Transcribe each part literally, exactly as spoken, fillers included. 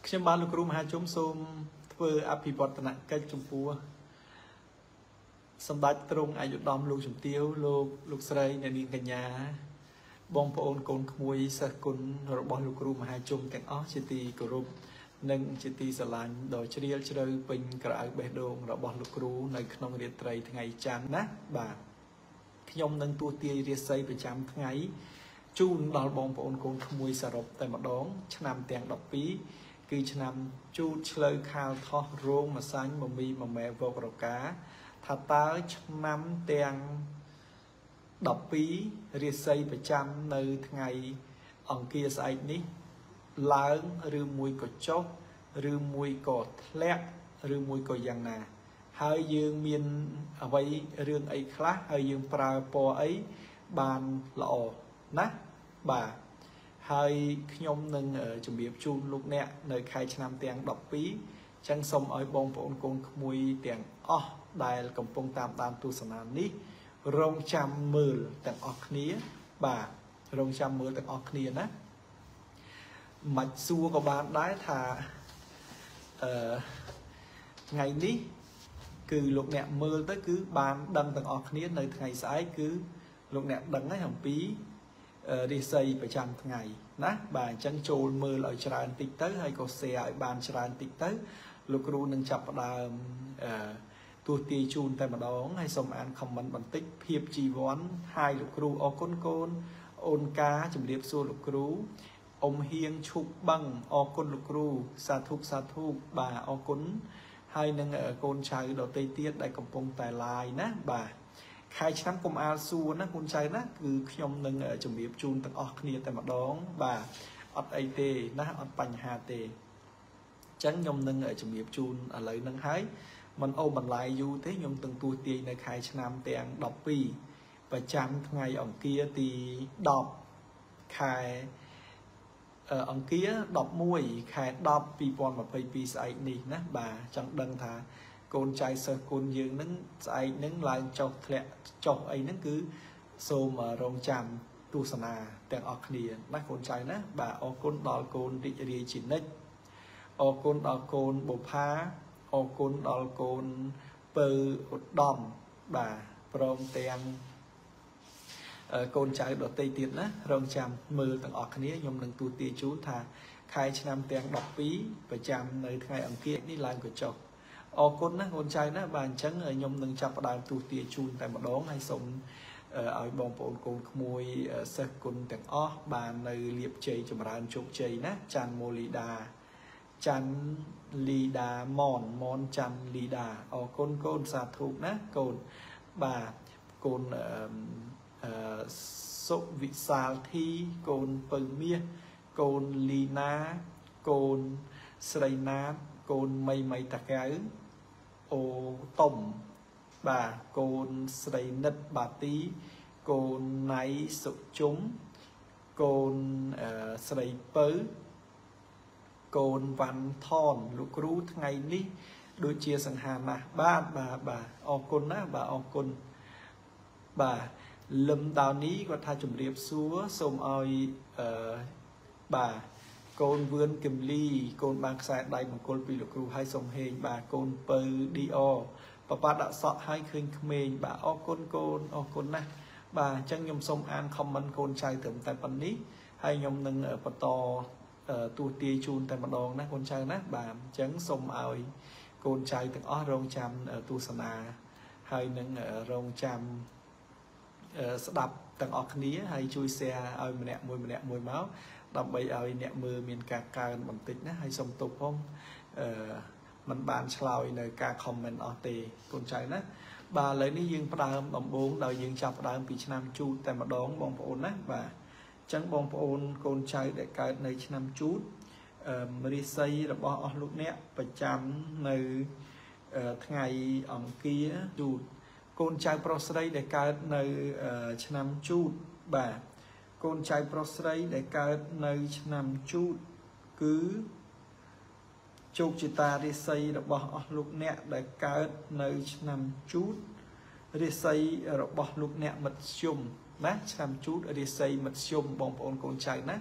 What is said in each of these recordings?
ខ្ញុំបានលោកគ្រូមហាជុំសូមធ្វើអភិវឌ្ឍនកិច្ចចំពោះសម្ដេចទ្រង់អាយុដំលោកជំទាវលោកលោកស្រីអ្នកនាងកញ្ញាបងប្អូនកូនក្មួយសិស្សគុណរបស់លោកគ្រូមហាជុំទាំងអស់ជាទីគោរពនិងជាទីស្រឡាញ់ដ៏ជ្រាលជ្រៅពេញក្រអៅបេះដូងរបស់លោកគ្រូនៅក្នុងរាត្រីថ្ងៃច័ន្ទណាបាទខ្ញុំនឹងទួទាយរាសីប្រចាំថ្ងៃជូនដល់បងប្អូនកូនក្មួយសរុបតែម្ដងឆ្នាំទាំងដប់ពីរគឺឆ្នាំជូតឆ្លូវខាលថោះរោងម្សាញ់មមីមមែវករកាថាតើឆ្នាំទាំងដប់ពីររាសីប្រចាំនៅថ្ងៃអង្គារស្អែកនេះឡើងឬមួយក៏ចុះឬមួយក៏ធ្លាក់ឬមួយក៏យ៉ាងណាហើយយើងមានអ្វីរឿងអីខ្លះហើយយើងប្រើពណ៌អីបានល្អណាបាទហើយខ្ញុំនឹងជម្រាបជូនលោកអ្នកនៅខែឆ្នាំទាំងដប់ពីរចឹងសូមឲ្យបងប្អូនកូនក្មួយទាំងអស់ដែលកំពុងតាមដានទស្សនានេះរងចាំមើលទាំងអស់គ្នាបាទរងចាំមើលទាំងអស់គ្នាណាមិនសួរក៏បានដែរថាអឺថ្ងៃនេះគឺលោកអ្នកមើលទៅគឺបានដឹងទាំងអស់គ្នានៅថ្ងៃស្អែកគឺលោកអ្នកដឹងហើយអំពីរាសីប្រចាំថ្ងៃណាបាទអញ្ចឹងចូលមើលឲ្យច្រើនតិចទៅហើយក៏ share ឲ្យបានច្រើនតិចទៅលោកគ្រូនឹងចាប់ផ្ដើមអឺទស្សទាយជូនតែម្ដងហើយសូមអាន comment បន្តិចភាពជីវ័នហើយលោកគ្រូអរគុណកូនអូនកាជំរាបសួរលោកគ្រូអ៊ំហៀងឈុកបឹងអរគុណលោកគ្រូសាធុសាធុបាទអរគុណហើយនឹងកូនចៅដទៃទៀតដែលកំពុងតែ live ណាបាទខែឆ្នាំកុំអាលសួរណាកូនចៅណាគឺខ្ញុំនឹងជំរាបជូនទាំងអស់គ្នាតែម្ដងបាទអត់អីទេណាអត់បញ្ហាទេអញ្ចឹងខ្ញុំនឹងជំរាបជូនឥឡូវហ្នឹងហើយមិនអូបន្លាយយូរទេខ្ញុំទាំងទួទាយនៅខែឆ្នាំទាំងដប់ពីរប្រចាំថ្ងៃអង្គារទីដប់ខែអង្គារដប់មួយខែដប់ពីរពាន់ម្ភៃពីរស្អែកនេះណាបាទចង់ដឹងថាកូនចៅសិស្សគុណយើងនឹងស្អែកនឹងឡើងចុះធ្លាក់ចុះអីហ្នឹងគឺសូមរងចាំទស្សនាទាំងអស់គ្នាណាកូនចៅណាបាទអរគុណដល់កូនរីករាយជានិច្ចអរគុណដល់កូនបុផាអរគុណដល់កូនពៅឧត្តមបាទព្រមទាំងកូនចៅដទៃទៀតណារងចាំមើលទាំងអស់គ្នាខ្ញុំនឹងទូទាយជូនថាខែឆ្នាំទាំងដប់ពីរប្រចាំនៅថ្ងៃអង្គារនេះឡើងក៏ចុះអរគុណណាកូនចៅណាបាទអញ្ចឹងខ្ញុំនឹងចាប់ផ្ដើមទូទាយជូនតែម្ដងហើយសូមឲ្យបងប្អូនកូនក្មួយសិស្សគុណទាំងអស់បាននៅលៀបជ័យចម្រើនជោគជ័យណាច័ន្ទមូលីដាច័ន្ទលីដាមនមនច័ន្ទលីដាអរគុណកូនសាធុណាកូនបាទកូនអឺសុវិសាលធីកូនពៅមាសកូនលីណាកូនស្រីណាតកូនមីមីតាកៅអូតុំបាទកូនស្រីនិតបាទីកូនណៃសុជុំកូនស្រីពៅកូនវ៉ាន់ថនលោកគ្រូថ្ងៃនេះដូចជាសង្ហាណាស់បាទបាទបាទអរគុណណាបាទអរគុណបាទលឹមដោនេះគាត់ថាជំរាបសួរសូមឲ្យអឺបាទកូនវឿនគឹមលីកូនបានខ្សែដៃមង្គលពីលោកគ្រូឲ្យសុំហេងបាទកូនពៅឌីអបបាដាក់សក់ឲ្យឃើញក្មេងបាទអរគុណកូនអរគុណណាស់បាទអញ្ចឹងខ្ញុំសូមអាន comment កូនចៅត្រឹមតែប៉ុណ្នេះហើយខ្ញុំនឹងបន្តទូទាយជូនតែម្ដងណាកូនចៅណាបាទអញ្ចឹងសូមឲ្យកូនចៅទាំងអស់រងចាំទស្សនាហើយនឹងរងចាំស្ដាប់ទាំងអស់គ្នាហើយជួយ share ឲ្យម្នាក់មួយម្នាក់មួយមកដើម្បីឲ្យអ្នកមើលមានការកើនបន្តិចណាហើយសូមទោសផងអឺมันបានឆ្លើយនៅការ comment អស់ទេកូនចៅណាបាទឥឡូវនេះយើងផ្ដើមដំបូងដោយយើងចាប់ផ្ដើមពីឆ្នាំជូតតែម្ដងបងប្អូនណាបាទអញ្ចឹងបងប្អូនកូនចៅដែលកើតនៅឆ្នាំជូតអឺរាសីរបស់អស់លោកអ្នកប្រចាំនៅថ្ងៃអង្គារជូតកូនចៅប្រុសស្រីដែលកើតនៅឆ្នាំជូតបាទកូនចៅប្រុសស្រីដែលកើតនៅឆ្នាំជូតគឺជោគជតារាសីរបស់អស់លោកអ្នកដែលកើតនៅឆ្នាំជូតរាសីរបស់លោកអ្នកមធ្យមណាឆ្នាំជូតរាសីមធ្យមបងប្អូនកូនចៅណា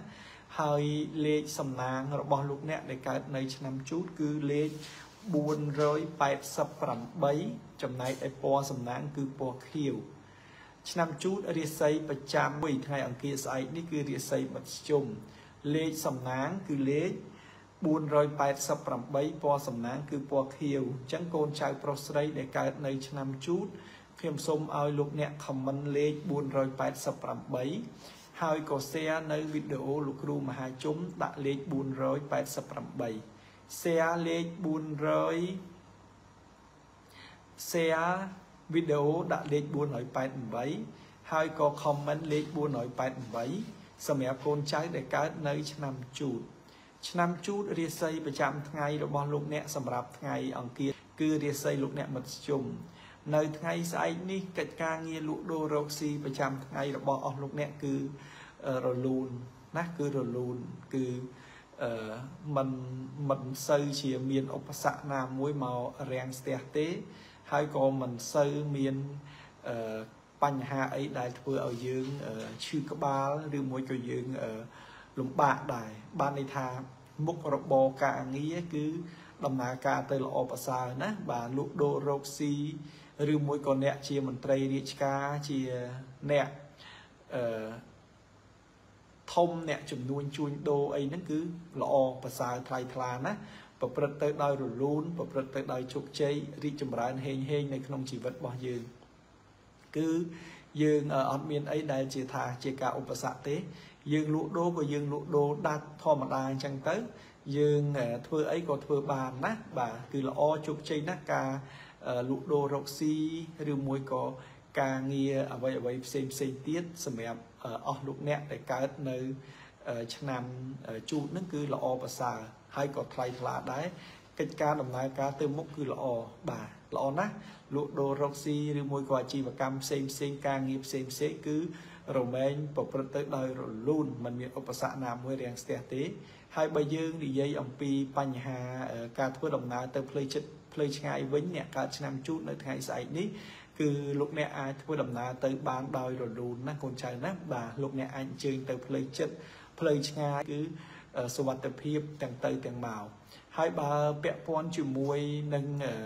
ហើយលេខសំណាងរបស់លោកអ្នកដែលកើតនៅឆ្នាំជូតគឺលេខបួនរយប៉ែតសិបប្រាំបីចំណែកឯពណ៌សំណាងគឺពណ៌ខៀវឆ្នាំជូតរាសីប្រចាំមួយថ្ងៃអង្គារស្អែកនេះគឺរាសីមធ្យមលេខសំណាងគឺលេខបួនរយប៉ែតសិបប្រាំបីពណ៌សំណាងគឺពណ៌ខៀវអញ្ចឹងកូនចៅប្រុសស្រីដែលកើតនៅឆ្នាំជូតខ្ញុំសូមឲ្យលោកអ្នកខមមិនលេខបួនរយប៉ែតសិបប្រាំបីហើយក៏ share នៅវីដេអូលោកគ្រូមហាជុំដាក់លេខបួនរយប៉ែតសិបប្រាំបី share លេខបួនរយ share វីដេអូដាក់លេខបួនរយប៉ែតប្រាំបីហើយក៏ comment លេខបួនរយប៉ែតប្រាំបីសម្រាប់កូនចៅដែលកើតនៅឆ្នាំជូតឆ្នាំជូតរាសីប្រចាំថ្ងៃរបស់លោកអ្នកសម្រាប់ថ្ងៃអង្គារគឺរាសីលោកអ្នកមធ្យមនៅថ្ងៃស្អែកនេះកិច្ចការងារលក់ដូររកស៊ីប្រចាំថ្ងៃរបស់អស់លោកអ្នកគឺរលូនណាគឺរលូនគឺអឺมันមិនសូវជាមានឧបសគ្គណាមួយមករាំងស្ទះទេហើយក៏មិនសូវមានអឺបញ្ហាអីដែលធ្វើឲ្យយើងឈឺក្បាលឬមួយក៏យើងលំបាកដែរបានន័យថាមុខរបរការងារគឺដំណើរការទៅល្អប្រសើរណាបាទលក់ដូររកស៊ីឬមួយក៏អ្នកជាមន្ត្រីរាជការជាអ្នកអឺធំអ្នកចំនួនជួញដូរអីហ្នឹងគឺល្អប្រសើរថ្លៃថ្លាណាប្រព្រឹត្តទៅដោយរលូនប្រព្រឹត្តទៅដោយជោគជ័យរីកចម្រើនហេងហេងនៅក្នុងជីវិតរបស់យើងគឺយើងអត់មានអីដែលជាថាជាការឧបសគ្គទេយើងលក់ដូរក៏យើងលក់ដូរដាច់ធម្មតាអញ្ចឹងទៅយើងធ្វើអីក៏ធ្វើបានណាបាទគឺល្អជោគជ័យណាស់ការលក់ដូររកស៊ីឬមួយក៏ការងារអ្វីអ្វីផ្សេងផ្សេងទៀតសម្រាប់អស់លោកអ្នកដែលកើតនៅឆ្នាំជូតហ្នឹងគឺល្អប្រសើរហើយក៏ថ្លៃថ្លាដែរកិច្ចការដំណើរការទៅមុខគឺល្អបាទល្អណាស់លក់ដូររកស៊ីឬមួយក៏អាជីវកម្មផ្សេងផ្សេងការងារផ្សេងផ្សេងគឺរមែងប្រព្រឹត្តទៅដោយរលូនមិនមានឧបសគ្គណាមួយរាំងស្ទះទេហើយបើយើងនិយាយអំពីបញ្ហាការធ្វើដំណើរទៅផ្លូវចិត្តផ្លូវឆ្ងាយវិញអ្នកកើតឆ្នាំជូតនៅថ្ងៃស្អែកនេះគឺលោកអ្នកអាចធ្វើដំណើរទៅបានដោយរលូនណាកូនចៅណាបាទលោកអ្នកអាចអញ្ជើញទៅផ្លូវចិត្តផ្លូវឆ្ងាយគឺសុវត្ថិភាពទាំងទៅទាំងមកហើយបើពាក់ព័ន្ធជាមួយនឹង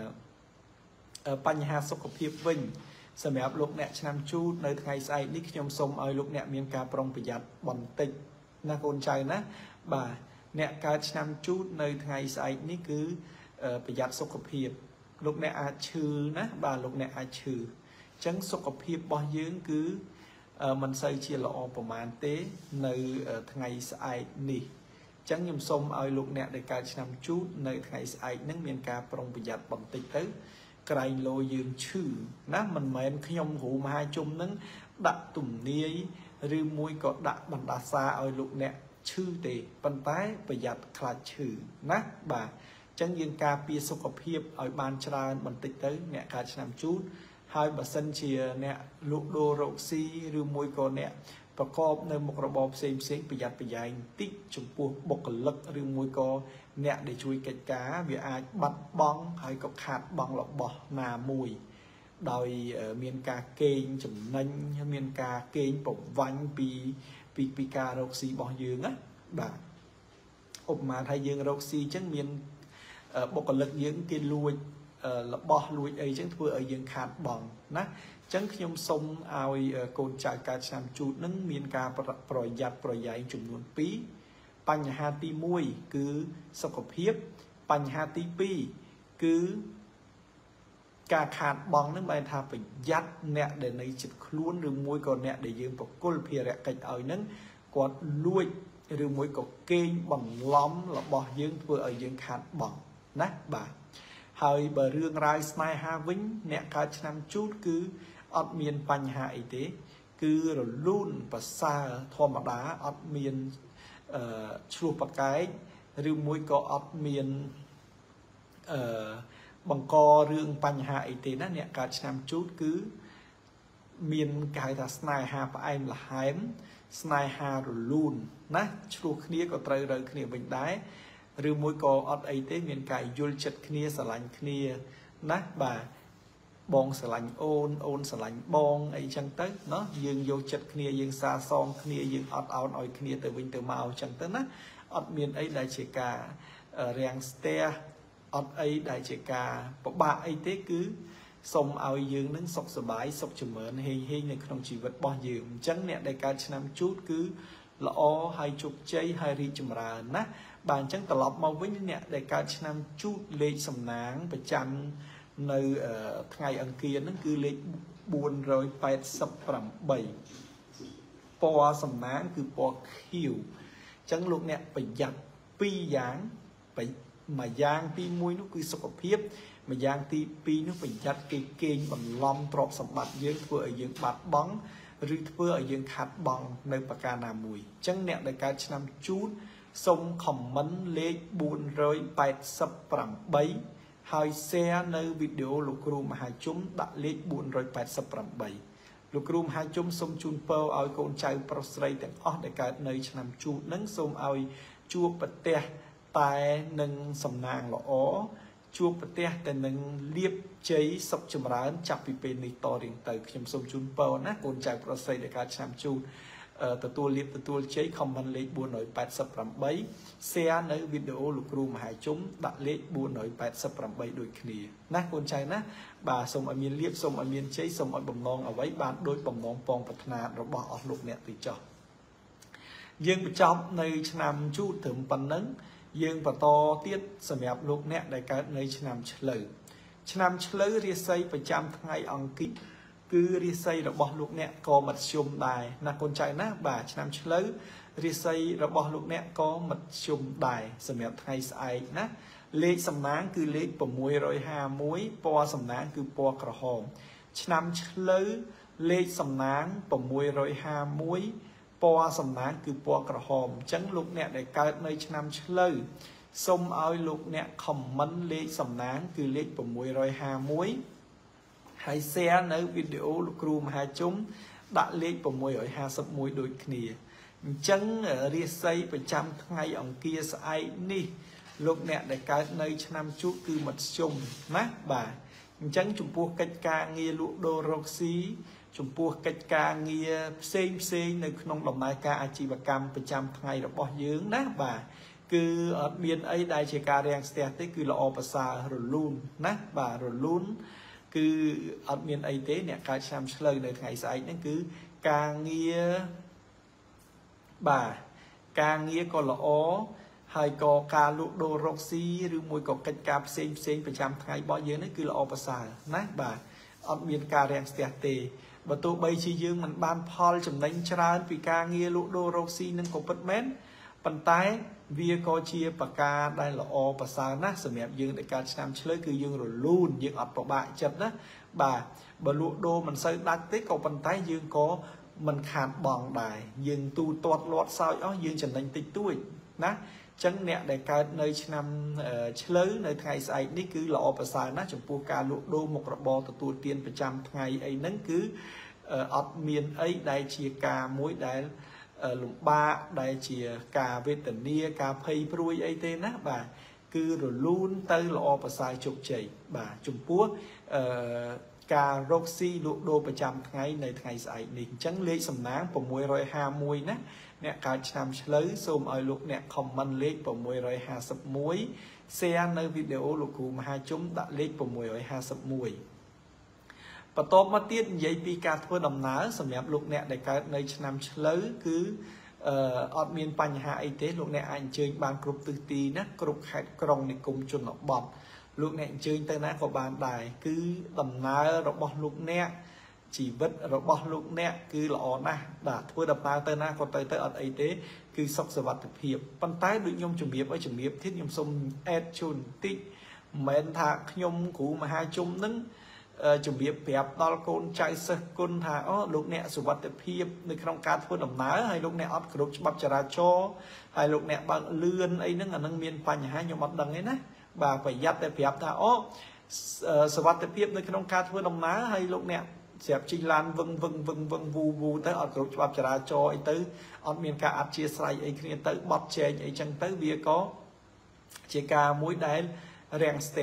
បញ្ហាសុខភាពវិញសម្រាប់លោកអ្នកឆ្នាំជូតនៅថ្ងៃស្អែកនេះខ្ញុំសូមឲ្យលោកអ្នកមានការប្រុងប្រយ័ត្នបន្តិចណាកូនចៅណាបាទអ្នកកើតឆ្នាំជូតនៅថ្ងៃស្អែកនេះគឺប្រយ័ត្នសុខភាពលោកអ្នកអាចឈឺណាបាទលោកអ្នកអាចឈឺអញ្ចឹងសុខភាពរបស់យើងគឺមិនសូវជាល្អប្រហែលទេនៅថ្ងៃស្អែកនេះអញ្ចឹងខ្ញុំសូមឲ្យលោកអ្នកដែលកើតឆ្នាំជូតនៅថ្ងៃស្អែកហ្នឹងមានការប្រុងប្រយ័ត្នបន្តិចទៅក្រែងលោយើងឈឺណាមិនមែនខ្ញុំគ្រូមហាជុំហ្នឹងដាក់ទំនាយឬមួយក៏ដាក់បណ្ដាសាឲ្យលោកអ្នកឈឺទេប៉ុន្តែប្រយ័ត្នខ្លាចឈឺណាបាទអញ្ចឹងយើងការពារសុខភាពឲ្យបានច្រើនបន្តិចទៅអ្នកកើតឆ្នាំជូតហើយបើសិនជាអ្នកលក់ដូររកស៊ីឬមួយក៏អ្នកប្រកបនៅមុខរបរផ្សេងផ្សេងប្រយ័ត្នប្រយែងតិចចំពោះបុគ្គលិកឬមួយក៏អ្នកដែលជួយកិច្ចការវាអាចបាត់បង់ហើយក៏ខាតបង់របស់ណាមួយដោយមានការកេងចំណេញមានការកេងប្រវាញ់ពីពីពីការរកស៊ីរបស់យើងណាបាទឧបមាថាយើងរកស៊ីអញ្ចឹងមានបុគ្គលិកយើងគេលួចរបស់លួចអីអញ្ចឹងធ្វើឲ្យយើងខាតបង់ណាអញ្ចឹងខ្ញុំសូមឲ្យកូនចៅកើតឆ្នាំជូតនឹងមានការប្រយ័ត្នប្រយែងចំនួនពីរបញ្ហាទីមួយគឺសុខភាពបញ្ហាទីពីរគឺការខាតបង់នឹងបែរថាប្រយ័ត្នអ្នកដែលនៅជិតខ្លួនឬមួយក៏អ្នកដែលយើងប្រគល់ភារកិច្ចឲ្យនឹងគាត់លួចឬមួយក៏កេងបន្លំរបស់យើងធ្វើឲ្យយើងខាតបង់ណាបាទហើយបើរឿងរ៉ាវស្នេហាវិញអ្នកកើតឆ្នាំជូតគឺអត់មានបញ្ហាអីទេគឺរលូនប្រសើរធម្មតាអត់មានអឺឆ្លោះប្រកែកឬមួយក៏អត់មានអឺបង្ករឿងបញ្ហាអីទេណាអ្នកកើតឆ្នាំជូតគឺមានគេហៅថាស្នេហាផ្អែមល្ហែមស្នេហារលូនណាឆ្លោះគ្នាក៏ត្រូវរើគ្នាវិញដែរឬមួយក៏អត់អីទេមានការយល់ចិត្តគ្នាស្រឡាញ់គ្នាណាបាទបងស្រឡាញ់អូនអូនស្រឡាញ់បងអីចឹងទៅเนาะយើងយកចិត្តគ្នាយើងសាសងគ្នាយើងអត់អោនឲ្យគ្នាទៅវិញទៅមកចឹងទៅណាអត់មានអីដែលជាការរាំងស្ទះអត់អីដែលជាការពិបាកអីទេគឺសូមឲ្យយើងនឹងសុខសប្បាយសុខចម្រើនហេងហេងនៅក្នុងជីវិតរបស់យើងអញ្ចឹងអ្នកដែលកើតឆ្នាំជូតគឺល្អហើយជោគជ័យហើយរីកចម្រើនណាបាទអញ្ចឹងត្រឡប់មកវិញអ្នកដែលកើតឆ្នាំជូតលេខសំណាងប្រចាំនៅថ្ងៃអង្គារហ្នឹងគឺលេខបួនរយแปดสิบแปดពណ៌សំណាងគឺពណ៌ខៀវអញ្ចឹងលោកអ្នកប្រយ័ត្នពីរយ៉ាងមួយយ៉ាងទីមួយនោះគឺសុខភាពមួយយ៉ាងទីពីរនោះប្រយ័ត្នគេកេងបន្លំទ្រព្យសម្បត្តិយើងធ្វើឲ្យយើងបាត់បង់ឬធ្វើឲ្យយើងខាត់បង់នៅប្រការណាមួយអញ្ចឹងអ្នកដែលកើតឆ្នាំជូតសូមខមមិនលេខបួនរយแปดสิบแปดហើយ share នៅវីដេអូលោកគ្រូមហាជុំដាក់លេខបួនរយแปดสิบแปดលោកគ្រូមហាជុំសូមជូនពរឲ្យកូនចៅប្រុសស្រីទាំងអស់ដែលកើតនៅឆ្នាំជូតនឹងសូមឲ្យជួបប្រទះតែនឹងសំណាងល្អជួបប្រទះតែនឹងលៀបជ័យសុខចម្រើនចាប់ពីពេលនេះតរៀងទៅខ្ញុំសូមជូនពរណាកូនចៅប្រុសស្រីដែលកើតឆ្នាំជូតទទួលលៀបទទួលជ័យ comment លេខបួនរយแปดสิบแปด share នៅវីដេអូលោកគ្រូមហាជុំដាក់លេខបួនរយแปดสิบแปดដូចគ្នាណាកូនចៅណាបាទសូមឲ្យមានលៀបសូមឲ្យមានជ័យសូមឲ្យបំណងអ្វីបានដូចបំណងពងប្រាថ្នារបស់អស់លោកអ្នកទីចោះយើងបញ្ចប់នៅឆ្នាំជូតត្រឹមប៉ុណ្ណឹងយើងបន្តទៀតសម្រាប់លោកអ្នកដែលកើតនៅឆ្នាំឆ្លូវឆ្នាំឆ្លូវរាសីប្រចាំថ្ងៃអង្គារគឺរាសីរបស់លោកអ្នកក៏មធ្យមដែរណាកូនចៅណាបាទឆ្នាំឆ្លូវរាសីរបស់លោកអ្នកក៏មធ្យមដែរសម្រាប់ថ្ងៃស្អែកណាលេខសំណាងគឺលេខหกห้าห้าเอ็ดពណ៌សំណាងគឺពណ៌ក្រហមឆ្នាំឆ្លូវលេខសំណាងหกห้าห้าเอ็ดពណ៌សំណាងគឺពណ៌ក្រហមអញ្ចឹងលោកអ្នកដែលកើតនៅឆ្នាំឆ្លូវសូមឲ្យលោកអ្នក comment លេខសំណាងគឺលេខหกห้าห้าเอ็ดហើយ share នៅវីដេអូលោកគ្រូមហាជុំដាក់លេខหกห้าห้าเอ็ดដូចគ្នាអញ្ចឹងរាសីប្រចាំថ្ងៃអង្គារស្អែកនេះលោកអ្នកដែលកើតនៅឆ្នាំជូតគឺមធ្យមណាបាទអញ្ចឹងចំពោះកិច្ចការងារលក់ដូររកស៊ីចំពោះកិច្ចការងារផ្សេងផ្សេងនៅក្នុងដំណើរការអាជីវកម្មប្រចាំថ្ងៃរបស់យើងណាបាទគឺអត់មានអីដែលជាការរាំងស្ទះទេគឺល្អប្រសើររលូនណាបាទរលូនគឺអត់មានអីទេអ្នកកើតឆ្នាំឆ្លូវនៅថ្ងៃស្អែកហ្នឹងគឺការងារបាទការងារក៏ល្អហើយក៏ការលក់ដូររកស៊ីឬមួយក៏កិច្ចការផ្សេងផ្សេងប្រចាំថ្ងៃរបស់យើងនេះគឺល្អប្រសើរណាបាទអត់មានការរាំងស្ទះទេបើទោះបីជាយើងមិនបានផលចំណេញច្រើនពីការងារលក់ដូររកស៊ីនឹងក៏ពិតមែនប៉ុន្តែវាក៏ជាប្រការដែលល្អប្រសើរណាស់សម្រាប់យើងដែលកើតឆ្នាំឆ្លូវគឺយើងរលូនយើងអត់ពិបាកចិត្តណាបាទបើលក់ដូរមិនសូវដាច់ទេក៏ប៉ុន្តែយើងក៏មិនខាតបង់ដែរយើងទូទាត់លាត់សោយអស់យើងចំណេញតិចតួចណាចឹងអ្នកដែលកើតនៅឆ្នាំឆ្លូវនៅថ្ងៃស្អែកនេះគឺល្អប្រសើរណាស់ចំពោះការលក់ដូរមុខរបរទទួលទានប្រចាំថ្ងៃអីហ្នឹងគឺអត់មានអីដែលជាការមួយដែលលំបាកដែលជាការវេទនាការភ័យព្រួយអីទេណាបាទគឺរលូនទៅល្អប្រសើរជោគជ័យបាទចំពោះអឺការរកស៊ីលក់ដូរប្រចាំថ្ងៃនៅថ្ងៃស្អែកនេះអញ្ចឹងលេខសំណាងหกห้าห้าเอ็ดណាអ្នកកើតឆ្នាំឆ្លូវសូមឲ្យលោកអ្នក comment លេខหกห้าห้าเอ็ด share នៅវីដេអូលោកគ្រូមហាជុំដាក់លេខหกห้าห้าเอ็ดបន្ទាប់មកទៀតនិយាយពីការធ្វើដំណើរសម្រាប់លោកអ្នកដែលកើតនៅឆ្នាំឆ្លូវគឺអឺអត់មានបញ្ហាអីទេលោកអ្នកអាចអញ្ជើញបានគ្រប់ទិសទីណាគ្រប់ខេត្តក្រុងនិគមជនបទលោកអ្នកអញ្ជើញទៅណាក៏បានដែរគឺដំណើររបស់លោកអ្នកជីវិតរបស់លោកអ្នកគឺល្អណាស់បាទធ្វើដំណើរទៅណាក៏ទៅទៅអត់អីទេគឺសុខសុវត្ថិភាពប៉ុន្តែដូចខ្ញុំជំរាបឲ្យជំរាបទៀតខ្ញុំសូម add ជូនបន្តិចមិនមែនថាខ្ញុំគ្រូមហាជុំនឹងជំរាបប្រាប់ដល់កូនចៅសិស្សគុណថាអូលោកអ្នកសុវត្ថិភាពនៅក្នុងការធ្វើដំណើរហើយលោកអ្នកអត់គោរពច្បាប់ចរាចរណ៍ហើយលោកអ្នកបើកលឿនអីហ្នឹងអានឹងមានបញ្ហាខ្ញុំអត់ដឹងទេណាបាទប្រយ័ត្នតែប្រាប់ថាអូសុវត្ថិភាពនៅក្នុងការធ្វើដំណើរហើយលោកអ្នកស្រាប់ជិះឡានវឹងវឹងវឹងវឹងវូវូទៅអត់គ្រប់ច្បាប់ចរាចរណ៍អីទៅអត់មានការអធិស្ឋានអីគ្នាទៅបត់ចែកអីចឹងទៅវាក៏ជាការមួយដែលរាំងស្ទះ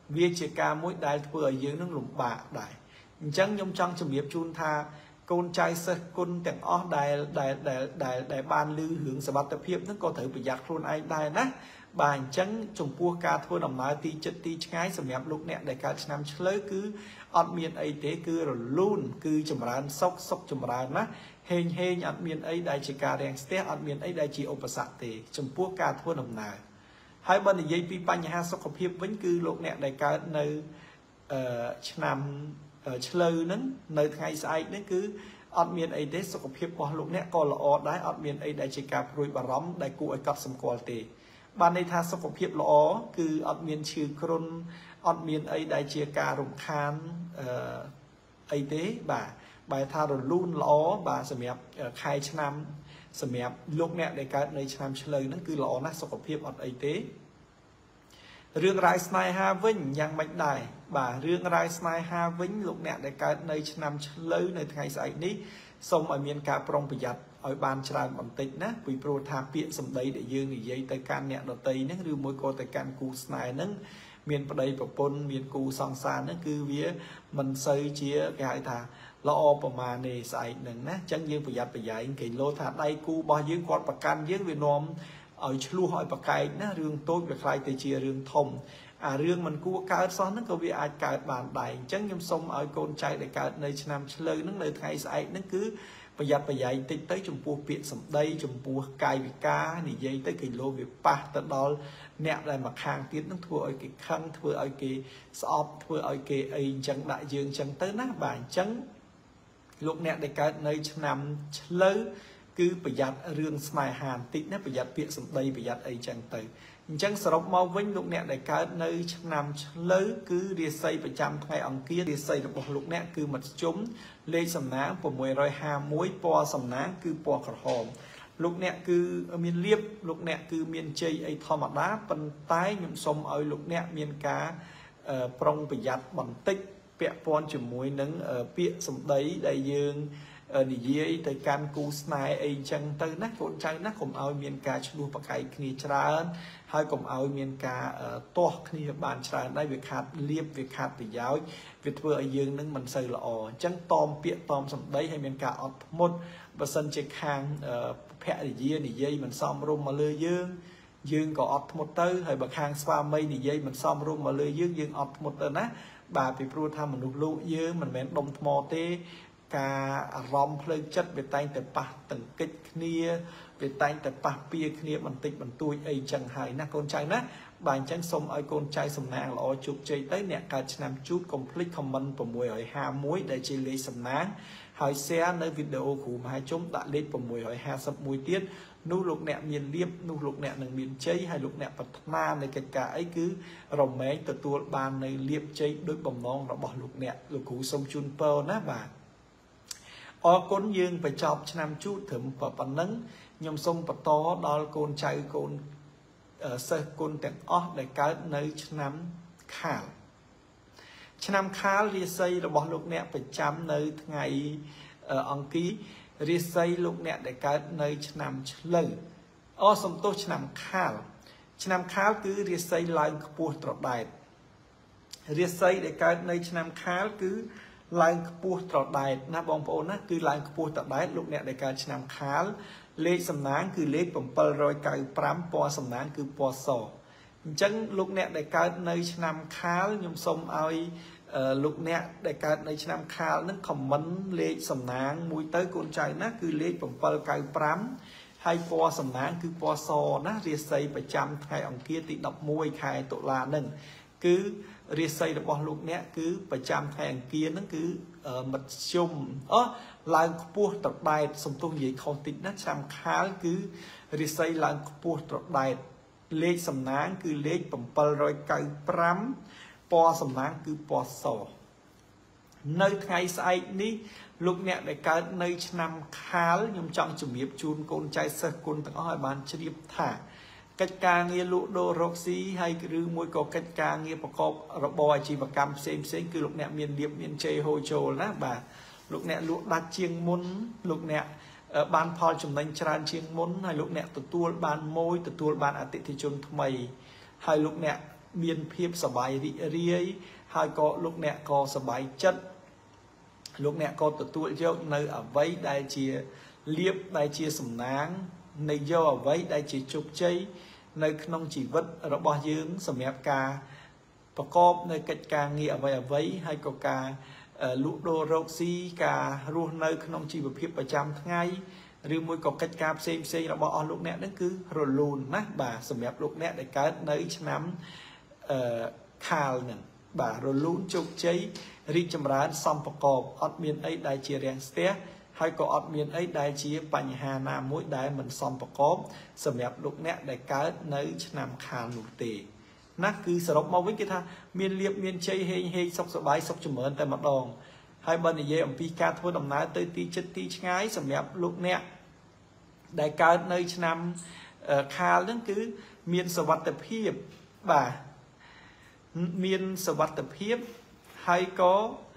វាជាការមួយដែលធ្វើឲ្យយើងនឹងលំបាកដែរអញ្ចឹងខ្ញុំចង់ជម្រាបជូនថាកូនចៅសិស្សគុណទាំងអស់ដែលដែលដែលដែលដែលបានលឺរឿងសុវត្ថិភាពហ្នឹងក៏ត្រូវប្រយ័ត្នខ្លួនឯងដែរណាបាទអញ្ចឹងចំពោះការធ្វើដំណើរទីចិត្តទីឆ្ងាយសម្រាប់លោកអ្នកដែលកើតឆ្នាំឆ្លូវគឺអត់មានអីទេគឺរលូនគឺចម្រើនសុខសុខចម្រើនណាហេងហេងអត់មានអីដែលជាការរាំងស្ទះអត់មានអីដែលជាឧបសគ្គទេចំពោះការធ្វើដំណើរហើយបើនិយាយពីបញ្ហាសុខភាពវិញគឺលោកអ្នកដែលកើតនៅអឺឆ្នាំឆ្លូវហ្នឹងនៅថ្ងៃស្អែកហ្នឹងគឺអត់មានអីទេសុខភាពរបស់លោកអ្នកក៏ល្អដែរអត់មានអីដែលជាការព្រួយបារម្ភដែលគួរឲ្យកត់សម្គាល់ទេបានន័យថាសុខភាពល្អគឺអត់មានឈឺគ្រុនអត់មានអីដែលជាការរំខានអឺអីទេបាទបែរថារលូនល្អបាទសម្រាប់ខែឆ្នាំសម្រាប់លោកអ្នកដែលកើតនៅឆ្នាំឆ្លូវហ្នឹងគឺល្អណាស់សុខភាពអត់អីទេរឿងរ៉ាវស្នេហាវិញយ៉ាងម៉េចដែរបាទរឿងរ៉ាវស្នេហាវិញលោកអ្នកដែលកើតនៅឆ្នាំឆ្លូវនៅថ្ងៃស្អែកនេះសូមឲ្យមានការប្រុងប្រយ័ត្នឲ្យបានច្រើនបន្តិចណាពីព្រោះថាពាក្យសម្ដីដែលយើងនិយាយទៅកាន់អ្នកដទៃហ្នឹងឬមួយក៏ទៅកាន់គូស្នេហ៍ហ្នឹងមានប្តីប្រពន្ធមានគូសង្សារហ្នឹងគឺវាមិនសូវជាគេហៅថាល្អប្រមាណទេស្អែកហ្នឹងណាអញ្ចឹងយើងប្រយ័ត្នប្រយែងគេលោថាដៃគូរបស់យើងគាត់ប្រកាន់យើងវានាំឲ្យឆ្លោះឲ្យប្រកែកណារឿងតូចវាខ្លាយទៅជារឿងធំអារឿងមិនគួរកើតសោះហ្នឹងក៏វាអាចកើតបានដែរអញ្ចឹងខ្ញុំសូមឲ្យកូនចៅដែលកើតនៅឆ្នាំឆ្លូវហ្នឹងនៅថ្ងៃស្អែកហ្នឹងគឺប្រយ័ត្នប្រយែងតិចទៅចំពោះពាក្យសម្ដីចំពោះកាយវិការនិយាយទៅគេលោវាប៉ះទៅដល់អ្នកដែលមកខាងទៀតហ្នឹងធ្វើឲ្យគេខឹងធ្វើឲ្យគេស្អប់ធ្វើឲ្យគេអីអញ្ចឹងដាក់យើងអញ្ចឹងទៅណាបាទអញ្ចឹងលោកអ្នកដែលកើតនៅឆ្នាំឆ្លូវគឺប្រយ័ត្នរឿងស្នេហាបន្តិចណាប្រយ័ត្នពាក្យសម្ដីប្រយ័ត្នអីចឹងទៅអញ្ចឹងសរុបមកវិញលោកអ្នកដែលកើតនៅឆ្នាំឆ្លូវគឺរាសីប្រចាំថ្ងៃអង្គាររាសីរបស់លោកអ្នកគឺមធ្យមលេខសំណាង651ពណ៌សំណាងគឺពណ៌ក្រហមលោកអ្នកគឺមានលៀបលោកអ្នកគឺមានជ័យអីធម្មតាប៉ុន្តែខ្ញុំសូមឲ្យលោកអ្នកមានការប្រុងប្រយ័ត្នបន្តិចពាក់ព័ន្ធជាមួយនឹងពាក្យសម្ដីដែលយើងនិយាយទៅកាន់គូស្នេហ៍អីចឹងទៅណាកូនចៅណាកុំឲ្យមានការឆ្លោះប្រកែកគ្នាច្រើនហើយកុំឲ្យមានការទាស់គ្នាបានច្រើនដែរវាខាតលៀបវាខាតប្រយោជន៍វាធ្វើឲ្យយើងនឹងមិនសូវល្អអញ្ចឹងតមពាក្យតមសម្ដីឲ្យមានការអត់ធ្មត់បើសិនជាខាងភរិយានិយាយមិនសមរម្យមកលើយើងយើងក៏អត់ធ្មត់ទៅហើយបើខាងស្វាមីនិយាយមិនសមរម្យមកលើយើងយើងអត់ធ្មត់ទៅណាបាទពីព្រោះថាមនុស្សលោកយើងមិនមែនដុំថ្មទេការអារម្មណ៍ផ្លូវចិត្តវាតែងតែប៉ះទង្គិចគ្នាវាតែងតែប៉ះពៀគ្នាបន្តិចបន្តួចអីចឹងហើយណាកូនចៅណាបាទអញ្ចឹងសូមឲ្យកូនចៅសំណាងល្អជោគជ័យទៅអ្នកកើតឆ្នាំជូតកុំភ្លេច comment 651ដែលជាលេខសំណាងហើយ share នៅវីដេអូគ្រូមហាជុំដាក់លេខ651ទៀតនោះលោកអ្នកមានលៀបនោះលោកអ្នកនឹងមានជ័យហើយលោកអ្នកប្រាថ្នានៃកិច្ចការអីគឺរមែងទទួលបាននៅលៀបជ័យដោយបំណងរបស់លោកអ្នកលោកគ្រូសូមជូនពរណាបាទអរគុណយើងបញ្ចប់ឆ្នាំជូតត្រឹមប៉ុណ្ណឹងខ្ញុំសូមបន្តដល់កូនចៅកូនសិស្សគុណទាំងអស់ដែលកើតនៅឆ្នាំខាលឆ្នាំខាលរាសីរបស់លោកអ្នកប្រចាំនៅថ្ងៃអង្គាររាសីលោកអ្នកដែលកើតនៅឆ្នាំឆ្លូវអសំទោសឆ្នាំខាលឆ្នាំខាលគឺរាសីឡើងខ្ពស់ត្រដែតរាសីដែលកើតនៅឆ្នាំខាលគឺឡើងខ្ពស់ត្រដែតណាបងប្អូនណាគឺឡើងខ្ពស់ត្រដែតលោកអ្នកដែលកើតឆ្នាំខាលលេខសំណាងគឺលេខ795ពណ៌សំណាងគឺពណ៌សអញ្ចឹងលោកអ្នកដែលកើតនៅឆ្នាំខាលខ្ញុំសូមឲ្យលោកអ្នកដែលកើតនៅឆ្នាំខាលនឹង comment លេខសំណាងមួយទៅកូនចៅណាគឺលេខ795ហើយពណ៌សំណាងគឺពណ៌សណារាសីប្រចាំថ្ងៃអង្គារទី11ខែតុលានឹងគឺរាសីរបស់លោកអ្នកគឺប្រចាំថ្ងៃអង្គារហ្នឹងគឺមធ្យមអូឡើងខ្ពស់ត្រដែតសំទោសនិយាយខុសតិចណាឆ្នាំខាលគឺរាសីឡើងខ្ពស់ត្រដែតលេខសំណាងគឺលេខ795ពណ៌សំណាងគឺពណ៌សនៅថ្ងៃស្អែកនេះលោកអ្នកដែលកើតនៅឆ្នាំខាលខ្ញុំចង់ជម្រាបជូនកូនចៅសិស្សគុណទាំងអស់ឲ្យបានជ្រាបថាកិច្ចការងារលក់ដូររកស៊ីហើយឬមួយក៏កិច្ចការងារប្រកបរបរអាជីវកម្មផ្សេងផ្សេងគឺលោកអ្នកមានលៀបមានជ័យហូរចូលណាបាទលោកអ្នកលក់ដាច់ជាងមុនលោកអ្នកបានផលចំណេញច្រើនជាងមុនហើយលោកអ្នកទទួលបានម៉ួយទទួលបានអតិថិជនថ្មីហើយលោកអ្នកមានភាពសบายរីករាយហើយក៏លោកអ្នកក៏សบายចិត្តលោកអ្នកក៏ទទួលយកនៅអ្វីដែលជាលៀបដែលជាសំណាងនៃយកអ្វីដែលជាជោគជ័យនៅក្នុងជីវិតរបស់យើងសម្រាប់ការប្រកបនៅកិច្ចការងារអ្វីអ្វីហើយក៏ការលក់ដូររកស៊ីការរស់នៅក្នុងជីវភាពប្រចាំថ្ងៃឬមួយក៏កិច្ចការផ្សេងផ្សេងរបស់អស់លោកអ្នកហ្នឹងគឺរលូនណាស់បាទសម្រាប់លោកអ្នកដែលកើតនៅឆ្នាំអឺខាលហ្នឹងបាទរលូនជោគជ័យរីកចម្រើនសំប្រកបអត់មានអីដែលជារាំងស្ទះហើយក៏អត់មានអីដែលជាបញ្ហាណាមួយដែលមិនសមប្រកបសម្រាប់លោកអ្នកដែលកើតនៅឆ្នាំខាលនោះទេណាគឺសរុបមកវិញគេថាមានលៀបមានជ័យហេងហេងសុខសប្បាយសុខចម្រើនតែម្ដងហើយបើនិយាយអំពីការធ្វើដំណើរទៅទីជិតទីឆ្ងាយសម្រាប់លោកអ្នកដែលកើតនៅឆ្នាំខាលហ្នឹងគឺមានសុវត្ថិភាពបាទមានសុវត្ថិភាពហើយក៏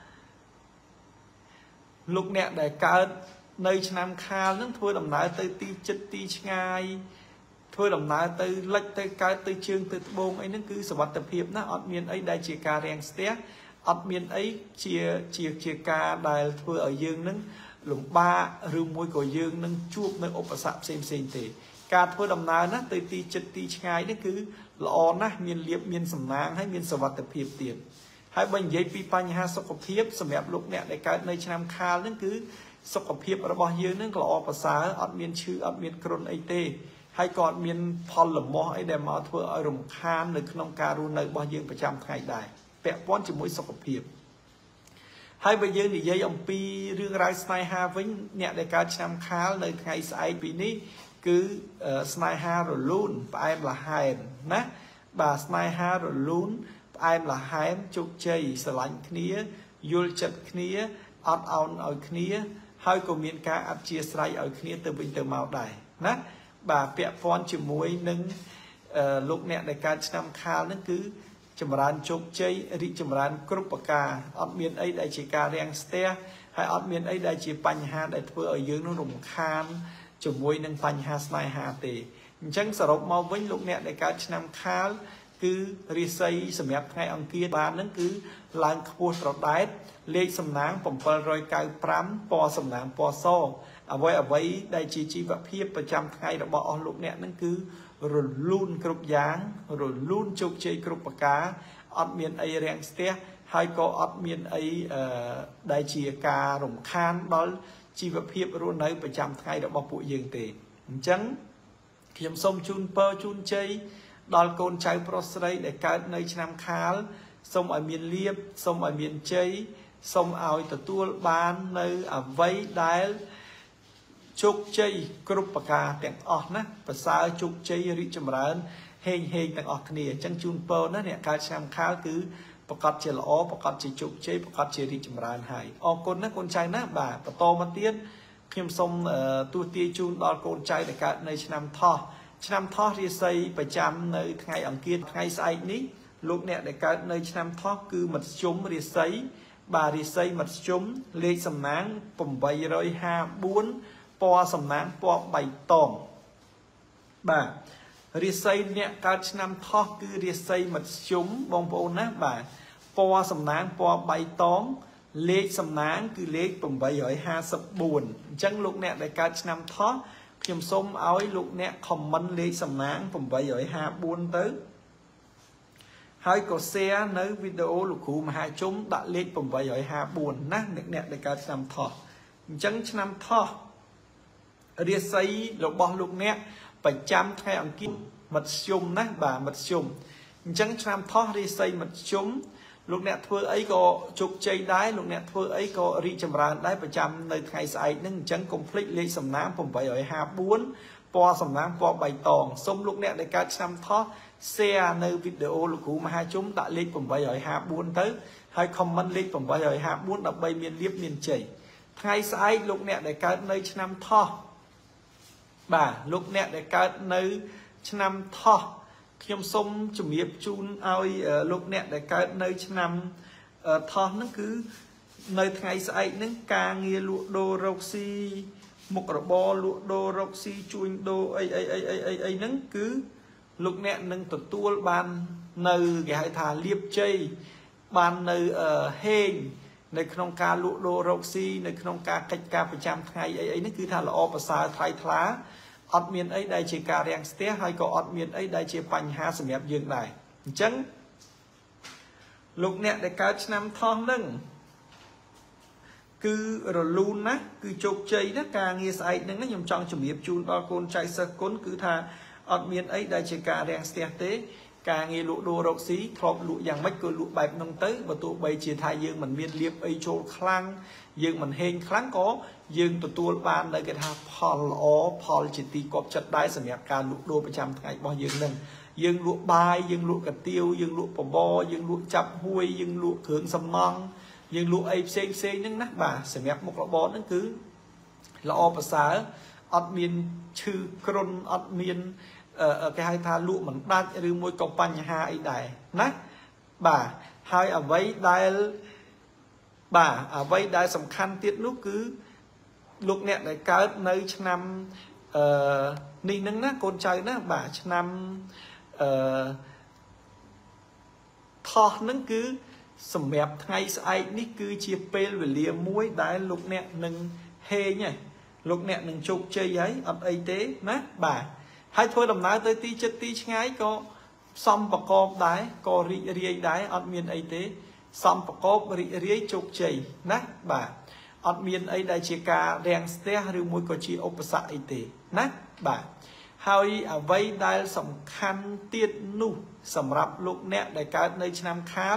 លោកអ្នកដែលកើតនៅឆ្នាំខាលហ្នឹងធ្វើដំណើរទៅទីជិតទីឆ្ងាយធ្វើដំណើរទៅលិចទៅកើតទៅជើងទៅត្បូងអីហ្នឹងគឺសុវត្ថិភាពណាអត់មានអីដែលជាការរាំងស្ទះអត់មានអីជាជាជាការដែលធ្វើឲ្យយើងនឹងលំបាកឬមួយក៏យើងនឹងជួបនៅឧបសគ្គផ្សេងផ្សេងទេការធ្វើដំណើរណាទៅទីជិតទីឆ្ងាយនេះគឺល្អណាស់មានលៀបមានសំណាងហើយមានសុវត្ថិភាពទៀតហើយបើនិយាយពីបញ្ហាសុខភាពសម្រាប់លោកអ្នកដែលកើតនៅឆ្នាំខាលហ្នឹងគឺសុខភាពរបស់យើងនឹងល្អប្រសើរអត់មានឈឺអត់មានគ្រុនអីទេហើយក៏អត់មានផលលមាស់អីដែលមកធ្វើឲ្យរំខាននៅក្នុងការរស់នៅរបស់យើងប្រចាំថ្ងៃដែរពាក់ព័ន្ធជាមួយសុខភាពហើយបើយើងនិយាយអំពីរឿងរ៉ាវស្នេហាវិញអ្នកដែលកើតឆ្នាំខាលនៅថ្ងៃស្អែកពីនេះគឺស្នេហារលូនផ្អែមល្ហែមណាបាទស្នេហារលូនផ្អែមល្ហែមជោគជ័យស្រឡាញ់គ្នាយល់ចិត្តគ្នាអត់ឱនឲ្យគ្នាហើយក៏មានការអធិស្ឋានឲ្យគ្នាទៅវិញទៅមកដែរណាបាទពាក់ព័ន្ធជាមួយនឹងលោកអ្នកដែលកើតឆ្នាំខាលហ្នឹងគឺចម្រើនជោគជ័យរីកចម្រើនគ្រប់ប្រការអត់មានអីដែលជាការរាំងស្ទះហើយអត់មានអីដែលជាបញ្ហាដែលធ្វើឲ្យយើងនឹងរំខានជាមួយនឹងបញ្ហាស្នេហាទេអញ្ចឹងសរុបមកវិញលោកអ្នកដែលកើតឆ្នាំខាលគឺរាសីសម្រាប់ថ្ងៃអង្គារបានហ្នឹងគឺឡើងខ្ពស់ត្រដែតលេខសំណាងbảy九៥ពណ៌សំណាងពណ៌សអ្វីអ្វីដែលជាជីវភាពប្រចាំថ្ងៃរបស់អស់លោកអ្នកហ្នឹងគឺរលូនគ្រប់យ៉ាងរលូនជោគជ័យគ្រប់ប្រការអត់មានអីរាំងស្ទះហើយក៏អត់មានអីដែលជាការរំខានដល់ជីវភាពរស់នៅប្រចាំថ្ងៃរបស់ពួកយើងទេអញ្ចឹងខ្ញុំសូមជូនពរជូនជ័យដល់កូនចៅប្រុសស្រីដែលកើតនៅឆ្នាំខាលសូមឲ្យមានលៀបសូមឲ្យមានជ័យសូមឲ្យទទួលបាននៅអ្វីដែលជោគជ័យគ្រប់ប្រការទាំងអស់ណាប្រសើរជោគជ័យរីកចម្រើនហេងហេងទាំងអស់គ្នាអញ្ចឹងជូនពរណាអ្នកកើតឆ្នាំខាលគឺប្រកាសជាល្អប្រកាសជាជោគជ័យប្រកាសជារីកចម្រើនហើយអរគុណណាកូនចៅណាបាទបន្តមកទៀតខ្ញុំសូមទូទាយជូនដល់កូនចៅដែលកើតនៅឆ្នាំថោះឆ្នាំថោះរាសីប្រចាំនៅថ្ងៃអង្គារថ្ងៃស្អែកនេះលោកអ្នកដែលកើតនៅឆ្នាំថោះគឺមធ្យមរាសីបាទរាសីមធ្យមលេខសំណាង八五bốnពណ៌សំណាងពណ៌បៃតងបាទរាសីអ្នកកើតឆ្នាំថោះគឺរាសីមធ្យមបងប្អូនណាបាទពណ៌សំណាងពណ៌បៃតងលេខសំណាងគឺលេខ八五五bốnអញ្ចឹងលោកអ្នកដែលកើតឆ្នាំថោះខ្ញុំសូមឲ្យលោកអ្នកខមមិនលេខសំណាង八五五bốnទៅហើយក៏ share នៅវីដេអូលោកគ្រូមហាជុំដាក់លេខ八五五bốnណាអ្នកអ្នកដែលកើតឆ្នាំថោះអញ្ចឹងឆ្នាំថោះរាសីរបស់លោកអ្នកប្រចាំថ្ងៃអង្គារមធ្យមណាបាទមធ្យមអញ្ចឹងឆ្នាំថោះរាសីមធ្យមលោកអ្នកធ្វើអីក៏ជោគជ័យដែរលោកអ្នកធ្វើអីក៏រីកចម្រើនដែរប្រចាំនៅថ្ងៃស្អែកហ្នឹងអញ្ចឹងកុំភ្លេចលេខសំណាង八五五bốnពណ៌សំណាងពណ៌បៃតងសូមលោកអ្នកដែលកើតឆ្នាំថោះ share នៅវីដេអូលោកគ្រូមហាជុំដាក់លេខ八五五bốnទៅហើយ comment លេខ八五五bốnដើម្បីមានលៀបមានជ័យថ្ងៃស្អែកលោកអ្នកដែលកើតនៅឆ្នាំថោះបាទលោកអ្នកដែលកើតនៅឆ្នាំថោះខ្ញុំសូមជំរាបជូនឲ្យលោកអ្នកដែលកើតនៅឆ្នាំថោះហ្នឹងគឺនៅថ្ងៃស្អែកហ្នឹងការងារលក់ដូររកស៊ីមុខរបរលក់ដូររកស៊ីជួញដូរអីអីអីអីអីអីហ្នឹងគឺលោកអ្នកនឹងទទួលបាន nơi cái hai thà liệp chây ban nơi hênในขนมการลุโดโรกซีในขนมการกิจการประจำไงไอ้ไอ้นี่คือทางละอภาษาไทยทลาอดเมียนไอ้ได้เจการแรงสเตย์ให้ก็อดเมียนไอ้ได้เจปัญหาสมัยยืนได้จังลูกเนี่ยในการนำทองนั่งคือเราลูนนะคือโจกใจนะการเงียสไอ้นั่งนั่งยมจองจมูกจูนตอโกนใจสกุลคือทางอดเมียนไอ้ได้เจการแรงสเตย์เตการเงียลุโดโรกซีครอบลุอย่างไม่เกินลุแบบน้องเต้ประตูใบเชียไทยยืงมันเมียนเลียบไอโจคลังยืงมันเฮงครั้งก็ยืงตัวตัวบานในกระทาพอลอ๋อพอลจิตตีกบจัดได้สำหรับการลุโดประจำไงบ่ยืงหนึ่งยืงลุบายยืงลุกระเตียวยืงลุปบอยืงลุจับห้วยยืงลุเขืองสมองยืงลุไอเซงเซงนั่งนักบ่าสำหรับมุกระบอนั่นคือละอภาษาอัดเมียนชื่อกรนอัดเมียนcái hai tha lụa mình đa rư môi cầu pan nhà hai đại nát bà hai ở vây đại bà ở vây đại sầm khăn tiết lúc cứ lúc nè đại cá nơi năm ni nâng nát con trai nát bà năm thọ nâng cứ sầm mẹp ngay sai ní cứ chia pe về lia muối đại lúc nè nâng hê nhỉ lúc nè nâng chụp chơi giấy ở ấy tế nát bàให้thôi đầm nái tới tí chất tí ngay có xong bọc cọp đáy có rì rì đáy ọt miền ấy tế xong bọc cọp rì rì chục chày nát bà ọt miền ấy đáy chê ca rèn stê rưu mùi có chi ốp sạ ấy tế nát bà hơi ở vây đáy sầm khăn tiết nụ sầm rạp lúc nẹ đại ca nơi chăm khá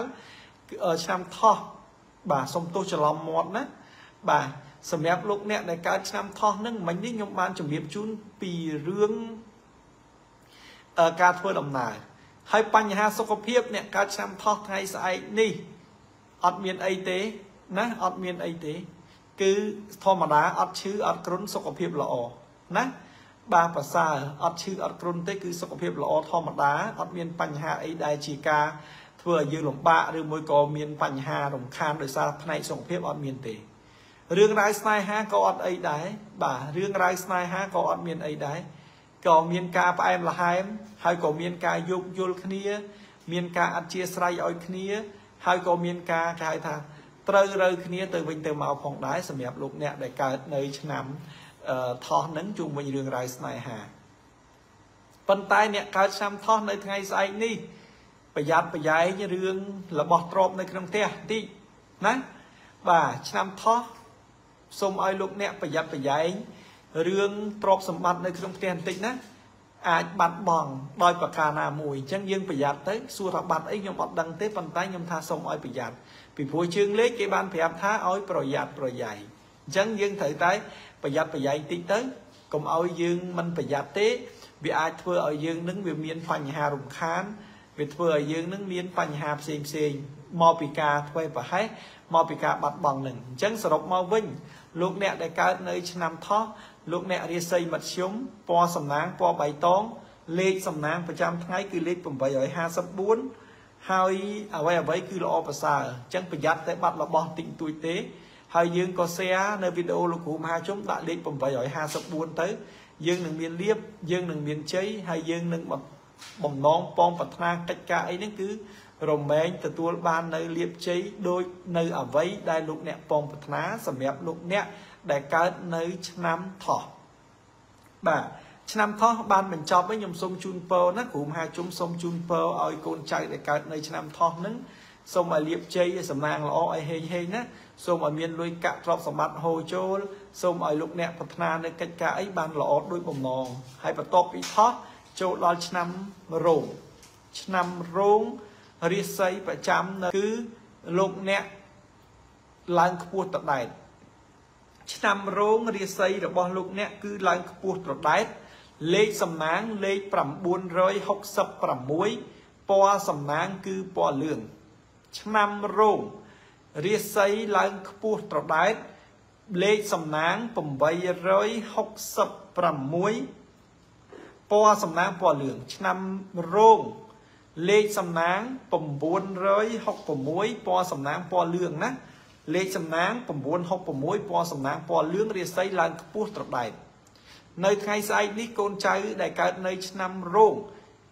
ở chăm thọ bà xong tôi cho lòng mọt nát bà sầm ép lúc nẹ đại ca chăm thọ nâng mánh đi nhông ban chuẩn biếp chun pì rươngการធ្វើដំណើរហើយបញ្ហាសុខភាពអ្នកកើតឆ្នាំថោះថ្ងៃស្អែកនេះអត់មានអីទេណាអត់មានអីទេគឺធម្មតាអត់ឈឺអត់គ្រុនសុខភាពល្អណាបាទប្រសើរអត់ឈឺអត់គ្រុនទេគឺសុខភាពល្អធម្មតាអត់មានបញ្ហាអីដែលជាការធ្វើឲ្យយើងលំបាកឬមួយក៏មានបញ្ហារំខានដោយសារផ្នែកសុខភាពអត់មានទេរឿងរ៉ាវស្នេហាក៏អត់អីដែរបាទរឿងរ៉ាវស្នេហាក៏អត់មានអីដែរក៏មានការផ្អែមល្ហែមហើយក៏មានការយោគយល់គ្នាមានការអធិស្ឋានឲ្យគ្នាហើយក៏មានការគេហៅថាត្រូវរើគ្នាទៅវិញទៅមកផងដែរសម្រាប់លោកអ្នកដែលកើតនៅឆ្នាំថោះនឹងជុំវិញរឿងរ៉ាវស្នេហាប៉ុន្តែអ្នកកើតឆ្នាំថោះនៅថ្ងៃស្អែកនេះប្រយ័ត្នប្រយែងរឿងរបស់ទ្រពនៅក្នុងផ្ទះតិចណាបាទឆ្នាំថោះសូមឲ្យលោកអ្នកប្រយ័ត្នប្រយែងរឿងទ្រព្យសម្បត្តិនៅក្នុងផ្ទះបន្តិចណាអាចបាត់បង់ដោយប្រការណាមួយអញ្ចឹងយើងប្រយ័ត្នទៅសួរថាបាត់អីខ្ញុំអត់ដឹងទេប៉ុន្តែខ្ញុំថាសូមឲ្យប្រយ័ត្នពីព្រោះជើងលេខគេបានប្រាប់ថាឲ្យប្រយ័ត្នប្រយែងអញ្ចឹងយើងត្រូវតែប្រយ័ត្នប្រយែងតិចទៅកុំឲ្យយើងមិនប្រយ័ត្នទេវាអាចធ្វើឲ្យយើងនឹងវាមានបញ្ហារំខានវាធ្វើឲ្យយើងនឹងមានបញ្ហាផ្សេងផ្សេងមកពីការធ្វើប្រហែសមកពីការបាត់បង់នឹងអញ្ចឹងសរុបមកវិញលោកអ្នកដែលកើតនៅឆ្នាំថោះលោកអ្នករាសីមធ្យមពណ៌សំណាងពណ៌បៃតងលេខសំណាងប្រចាំថ្ងៃគឺលេខeight hundred fifty-fourហើយអ្វីអ្វីគឺល្អប្រសើរអញ្ចឹងប្រយ័ត្នតែបាត់របស់តិចតួចទេហើយយើងក៏ share នៅវីដេអូលោកគ្រូមហាជុំដាក់លេខeight hundred fifty-fourទៅយើងនឹងមានលៀបយើងនឹងមានជ័យហើយយើងនឹងបំណងប៉ងប្រាថ្នាកិច្ចការអីហ្នឹងគឺរមែងទទួលបាននៅលៀបជ័យដោយនៅអ្វីដែលលោកអ្នកប៉ងប្រាថ្នាសម្រាប់លោកអ្នកដែលកើតនៅឆ្នាំថោះបាទឆ្នាំថោះបានបញ្ចប់វិញខ្ញុំសូមជូនពរណាគ្រូមហាជុំសូមជូនពរឲ្យកូនចៅដែលកើតនៅឆ្នាំថោះហ្នឹងសូមឲ្យលៀបជ័យសំណាងល្អឲ្យហេងហេងណាសូមឲ្យមានលុយកាក់ទ្រព្យសម្បត្តិហូរចូលសូមឲ្យលោកអ្នកប្រាថ្នានៅកិច្ចការអីបានល្អដូចបំណងហើយបន្ទាប់ពីថោះចូលដល់ឆ្នាំរោងឆ្នាំរោងរាសីប្រចាំគឺលោកអ្នកឡើងខ្ពស់តដែតឆ្នាំរោងរាសីរបស់លោកអ្នកគឺឡើងខ្ពស់ត្រដែតលេខសំណាងលេខnine hundred sixty-sixពណ៌សំណាងគឺពណ៌លឿងឆ្នាំរោងរាសីឡើងខ្ពស់ត្រដែតលេខសំណាងeight hundred sixty-sixពណ៌សំណាងពណ៌លឿងឆ្នាំរោងលេខសំណាងnine hundred sixty-sixពណ៌សំណាងពណ៌លឿងណាលេខសំណាងnine hundred sixty-sixពណ៌សំណាងពណ៌លឿងរាសីឡើងខ្ពស់ត្រដែតនៅថ្ងៃស្អែកនេះកូនចៅដែលកើតនៅឆ្នាំរោង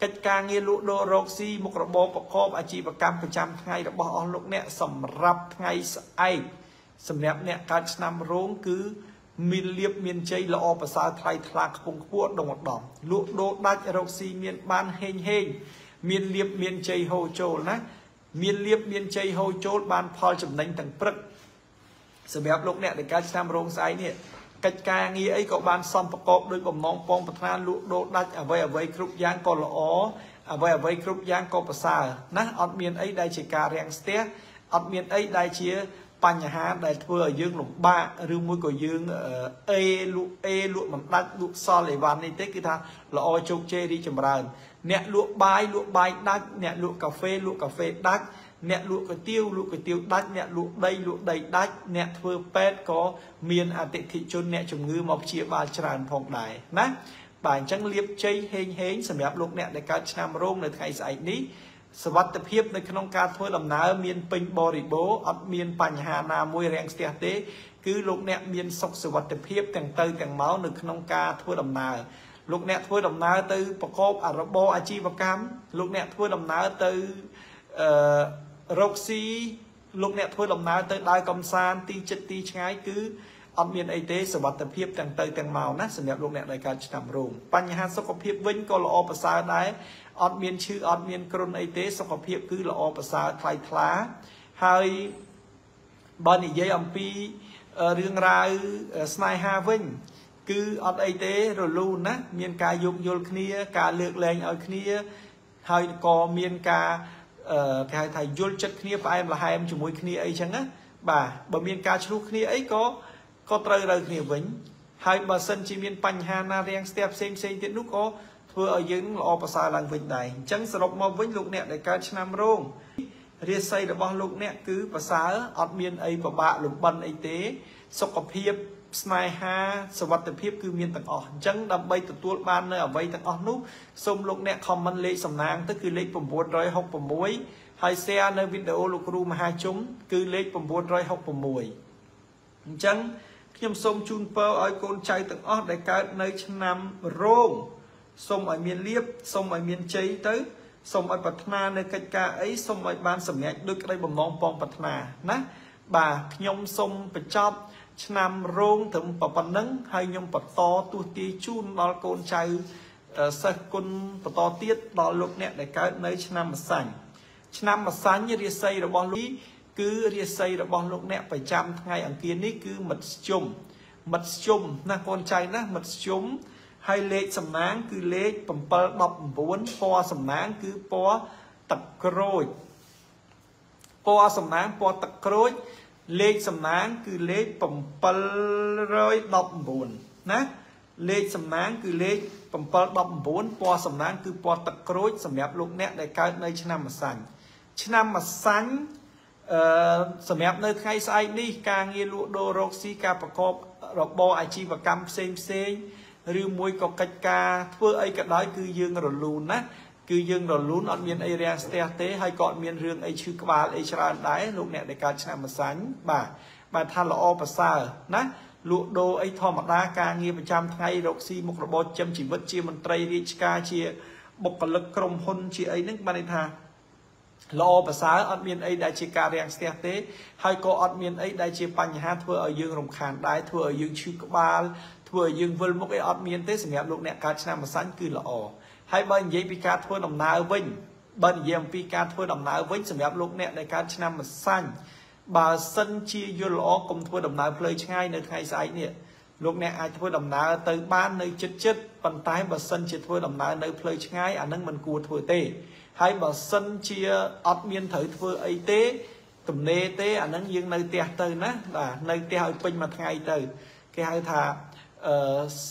កិច្ចការងារលក់ដូររកស៊ីមុខរបរប្រកបអាជីវកម្មប្រចាំថ្ងៃរបស់អស់លោកអ្នកសម្រាប់ថ្ងៃស្អែកសម្រាប់អ្នកកើតឆ្នាំរោងគឺមានលៀបមានជ័យល្អប្រសើរថ្លៃថ្លាខ្ពង់ខ្ពស់ដងឧត្តមលក់ដូរដាច់រកស៊ីមានបានហេងហេងមានលៀបមានជ័យហូរចូលណាមានលៀបមានជ័យហូរចូលបានផលចំណេញទាំងព្រឹកសម្រាប់លោកអ្នកដែលកើតឆ្នាំរោងស្អែកនេះកិច្ចការងារអីក៏បានសំប្រកបដោយបំណងពងប្រាថ្នាលក់ដូរដាច់អ្វីអ្វីគ្រប់យ៉ាងក៏ល្អអ្វីអ្វីគ្រប់យ៉ាងក៏ប្រសើរណាអត់មានអីដែលជាការរាំងស្ទះអត់មានអីដែលជាបញ្ហាដែលធ្វើឲ្យយើងលំបាកឬមួយក៏យើងអេលក់អេលក់មិនដាច់លក់សល់អីវ៉ាន់នេះទេគឺថាល្អជោគជ័យរីចម្រើនអ្នកលក់បាយលក់បាយដាច់អ្នកលក់កាហ្វេលក់កាហ្វេដាច់អ្នកលក់គុយទាវលក់គុយទាវដាច់អ្នកលក់ដីលក់ដីដាច់អ្នកធ្វើពេទ្យក៏មានអតិថិជនអ្នកជំងឺមកព្យាបាលច្រើនផងដែរណាបាទអញ្ចឹងលៀបជ័យហេងហេងសម្រាប់លោកអ្នកដែលកើតឆ្នាំរោងនៅថ្ងៃស្អែកនេះសុវត្ថិភាពនៅក្នុងការធ្វើដំណើរមានពេញបរិបូរណ៍អត់មានបញ្ហាណាមួយរាំងស្ទះទេគឺលោកអ្នកមានសុខសុវត្ថិភាពទាំងទៅទាំងមកនៅក្នុងការធ្វើដំណើរលោកអ្នកធ្វើដំណើរទៅប្រកបរបរអាជីវកម្មលោកអ្នកធ្វើដំណើរទៅអឺរកស៊ីលោកអ្នកធ្វើដំណើរទៅដើរកំសាន្តទីចិត្តទីឆ្ងាយគឺអត់មានអីទេសុវត្ថិភាពទាំងទៅទាំងមកណាសម្រាប់លោកអ្នកដែលកើតឆ្នាំរោងបញ្ហាសុខភាពវិញក៏ល្អប្រសើរដែរអត់មានឈឺអត់មានគ្រុនអីទេសុខភាពគឺល្អប្រសើរថ្លៃថ្លាហើយបើនិយាយអំពីរឿងរ៉ាវស្នេហាវិញគឺអត់អីទេរលូនណាមានការយោគយល់គ្នាការលើកលែងឲ្យគ្នាហើយក៏មានការគេហៅថាយល់ចិត្តគ្នាផ្អែមល្ហែមជាមួយគ្នាអីចឹងណាបាទបើមានការឆ្លោះគ្នាអីក៏ក៏ត្រូវរើគ្នាវិញហើយបើសិនជាមានបញ្ហាណារាំងស្ទះផ្សេងផ្សេងទៀតនោះក៏ធ្វើឲ្យយើងល្អប្រសើរឡើងវិញដែរអញ្ចឹងសរុបមកវិញលោកអ្នកដែលកើតឆ្នាំរោងរាសីរបស់លោកអ្នកគឺប្រសើរអត់មានអីពិបាកលំបិនអីទេសុខភាពស្នេហាសុវត្ថិភាពគឺមានទាំងអស់អញ្ចឹងដើម្បីទទួលបាននៅអ្វីទាំងអស់នោះសូមលោកអ្នក comment លេខសំណាងទៅគឺលេខ៩៦៦ហើយ share នៅវីដេអូលោកគ្រូមហាជុំគឺលេខ៩៦៦អញ្ចឹងខ្ញុំសូមជូនពរឲ្យកូនចៅទាំងអស់ដែលកើតនៅឆ្នាំរោងសូមឲ្យមានលៀបសូមឲ្យមានជ័យទៅសូមឲ្យប្រាថ្នានៅកិច្ចការអីសូមឲ្យបានសម្រេចដូចក្តីបំណងពងប្រាថ្នាណាបាទខ្ញុំសូមបញ្ចប់ឆ្នាំរោងត្រឹមប៉ុណ្ណឹងហើយខ្ញុំបន្តទស្សទាយជូនដល់កូនចៅសិស្សគុណបន្តទៀតដល់លោកអ្នកដែលកើតនៅឆ្នាំម្សាញ់ឆ្នាំម្សាញ់រាសីរបស់លោកគឺរាសីរបស់លោកអ្នកប្រចាំថ្ងៃអង្គារនេះគឺមិត្តស្ជុំមិត្តស្ជុំណាកូនចៅណាមិត្តស្ជុំហើយលេខសំណាងគឺលេខbảyដប់៩ពណ៌សំណាងគឺពណ៌ទឹកក្រូចពណ៌សំណាងពណ៌ទឹកក្រូចលេខសំណាងគឺលេខbảyដប់៩ណាលេខសំណាងគឺលេខbảyដប់៩ពណ៌សំណាងគឺពណ៌ទឹកក្រូចសម្រាប់លោកអ្នកដែលកើតនៅឆ្នាំម្សាញ់ឆ្នាំម្សាញ់អឺសម្រាប់នៅថ្ងៃស្អែកនេះការងារលក់ដូររកស៊ីការប្រកបរបរអាជីវកម្មផ្សេងផ្សេងឬមួយក៏កិច្ចការធ្វើអីក៏ដោយគឺយើងរលូនណាគឺយើងរលូនអត់មានអីរាំងស្ទះទេហើយក៏អត់មានរឿងអីឈឺក្បាលអីច្រើនដែរលោកអ្នកដែលកើតឆ្នាំម្សាញ់បាទបាទថាល្អប្រសើរណាលក់ដូរអីធម្មតាការងារប្រចាំថ្ងៃរកស៊ីមុខរបរចិញ្ចឹមជីវិតជាមន្ត្រីរាជការជាបុគ្គលិកក្រុមហ៊ុនជាអីហ្នឹងបានន័យថាល្អប្រសើរអត់មានអីដែលជាការរាំងស្ទះទេហើយក៏អត់មានអីដែលជាបញ្ហាធ្វើឲ្យយើងរំខានដែរធ្វើឲ្យយើងឈឺក្បាលធ្វើឲ្យយើងវិលមុខអីអត់មានទេសម្រាប់លោកអ្នកកើតឆ្នាំម្សាញ់គឺល្អហើយបើនិយាយពីការធ្វើដំណើរវិញបើនិយាយអំពីការធ្វើដំណើរវិញសម្រាប់លោកអ្នកដែលកើតឆ្នាំម្សាញ់បើសិនជាយល់ល្អកុំធ្វើដំណើរផ្លូវឆ្ងាយនៅថ្ងៃស្អែកនេះលោកអ្នកអាចធ្វើដំណើរទៅបាននៅជិតជិតប៉ុន្តែបើសិនជាធ្វើដំណើរនៅផ្លូវឆ្ងាយអានឹងមិនគួរធ្វើទេហើយបើសិនជាអត់មានត្រូវធ្វើអីទេទំនេរទេអានឹងយើងនៅផ្ទះទៅណាបាទនៅផ្ទះឲ្យពេញមួយថ្ងៃទៅគេហៅថាអឺ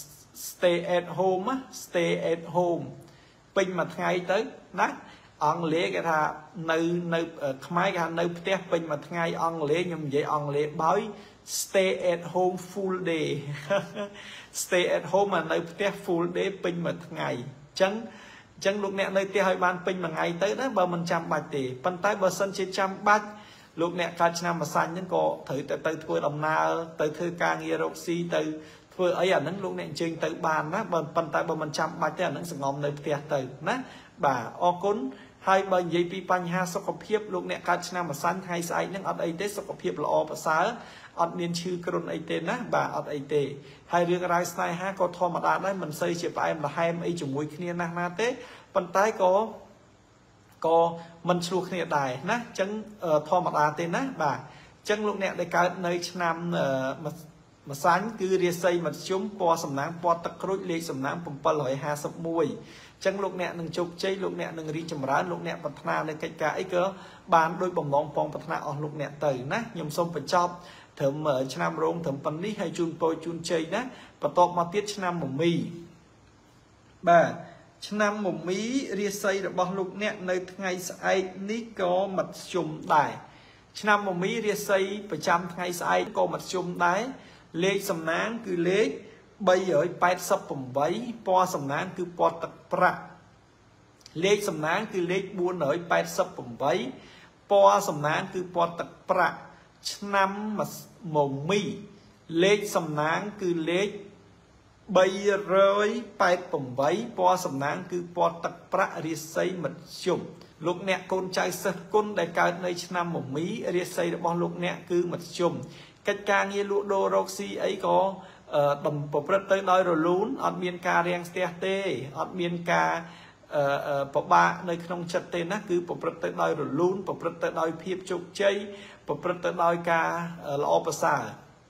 stay at home stay at home ពេញមួយថ្ងៃទៅណាអង់គ្លេសគេថានៅនៅខ្មែរគេថានៅផ្ទះពេញមួយថ្ងៃអង់គ្លេសខ្ញុំនិយាយអង់គ្លេសបើយ stay at home full day stay at home មកនៅផ្ទះ full day ពេញមួយថ្ងៃអញ្ចឹងអញ្ចឹងលោកអ្នកនៅផ្ទះឲ្យបានពេញមួយថ្ងៃទៅណាបើមិនចាំបាច់ទេប៉ុន្តែបើសិនជាចាំបាច់លោកអ្នកកើតឆ្នាំម្សាញ់ហ្នឹងក៏ត្រូវតែទៅធ្វើដំណើរទៅធ្វើការងាររកស៊ីទៅធ្វើអីអាហ្នឹងលោកអ្នកអញ្ជើញទៅបានណាបើប៉ុន្តែបើមិនចាំបាច់ទេអាហ្នឹងសងំនៅផ្ទះទៅណា bà o cún hai bởi vậy bị bánh ha sọc hợp hiệp lúc nè cả năm mà xanh hai sai nhưng ở đây tết sọc hợp hiệp là o bà xá ở miền chư cron ấy tên á bà ở đây tê hai đứa cái sai ha có thò mặt đá đấy mình xây chỉ phải em là hai em ấy chủng mùi kia na na tết bàn tay có có mình chua kia đài ná chân thò mặt đá tên á bà chân lúc nè để cả nơi năm mà mà sáng cứ đi xây mà chúng po sầm nắng po tắc rối lê sầm nắng bầm bờ lỏi hà sập mùi chân lúc nè nâng chụp chơi lúc nè nâng đi chầm rán lúc nè bật na lên cái cái cơ bàn đôi bồng bóng phong bật na ở lúc nè tới ná nhom sông phải chop thầm ở năm rong thầm pan ní hay chun poi chun chơi ná và tọt mà tiết năm mùng mì bà năm mùng mì đi xây được bao lúc nè nơi ngày sai ní có mặt chùm đài năm mùng mì đi xây phải trăm ngày sai có mặt chùm đáiเลขสำนักคือเลขใบเหยแปดสิบผมไว้ปอสำนักคือปอตะประเลขสำนักคือเลขบัวเหยแปดสิบผมไว้ปอสำนักคือปอตะประน้ำมาหมงมีเลขสำนักคือเลขใบเหยแปดผมไว้ปอสำนักคือปอตะประเรียไซมัดชุ่มลูกเนี่ยคนใจสักคนได้การในชนะหมงมีเรียไซบอลลูกเนี่ยคือมัดชุ่มcách ca nghe lụa đô roxy ấy có đầm bộ rất tới nói rồi lún ở miền ca riêng tê ở miền ca bộ ba nơi không chặt tên á cứ bộ rất tới nói rồi lún bộ rất tới nói phiếp chụp chơi bộ rất tới nói ca là opasa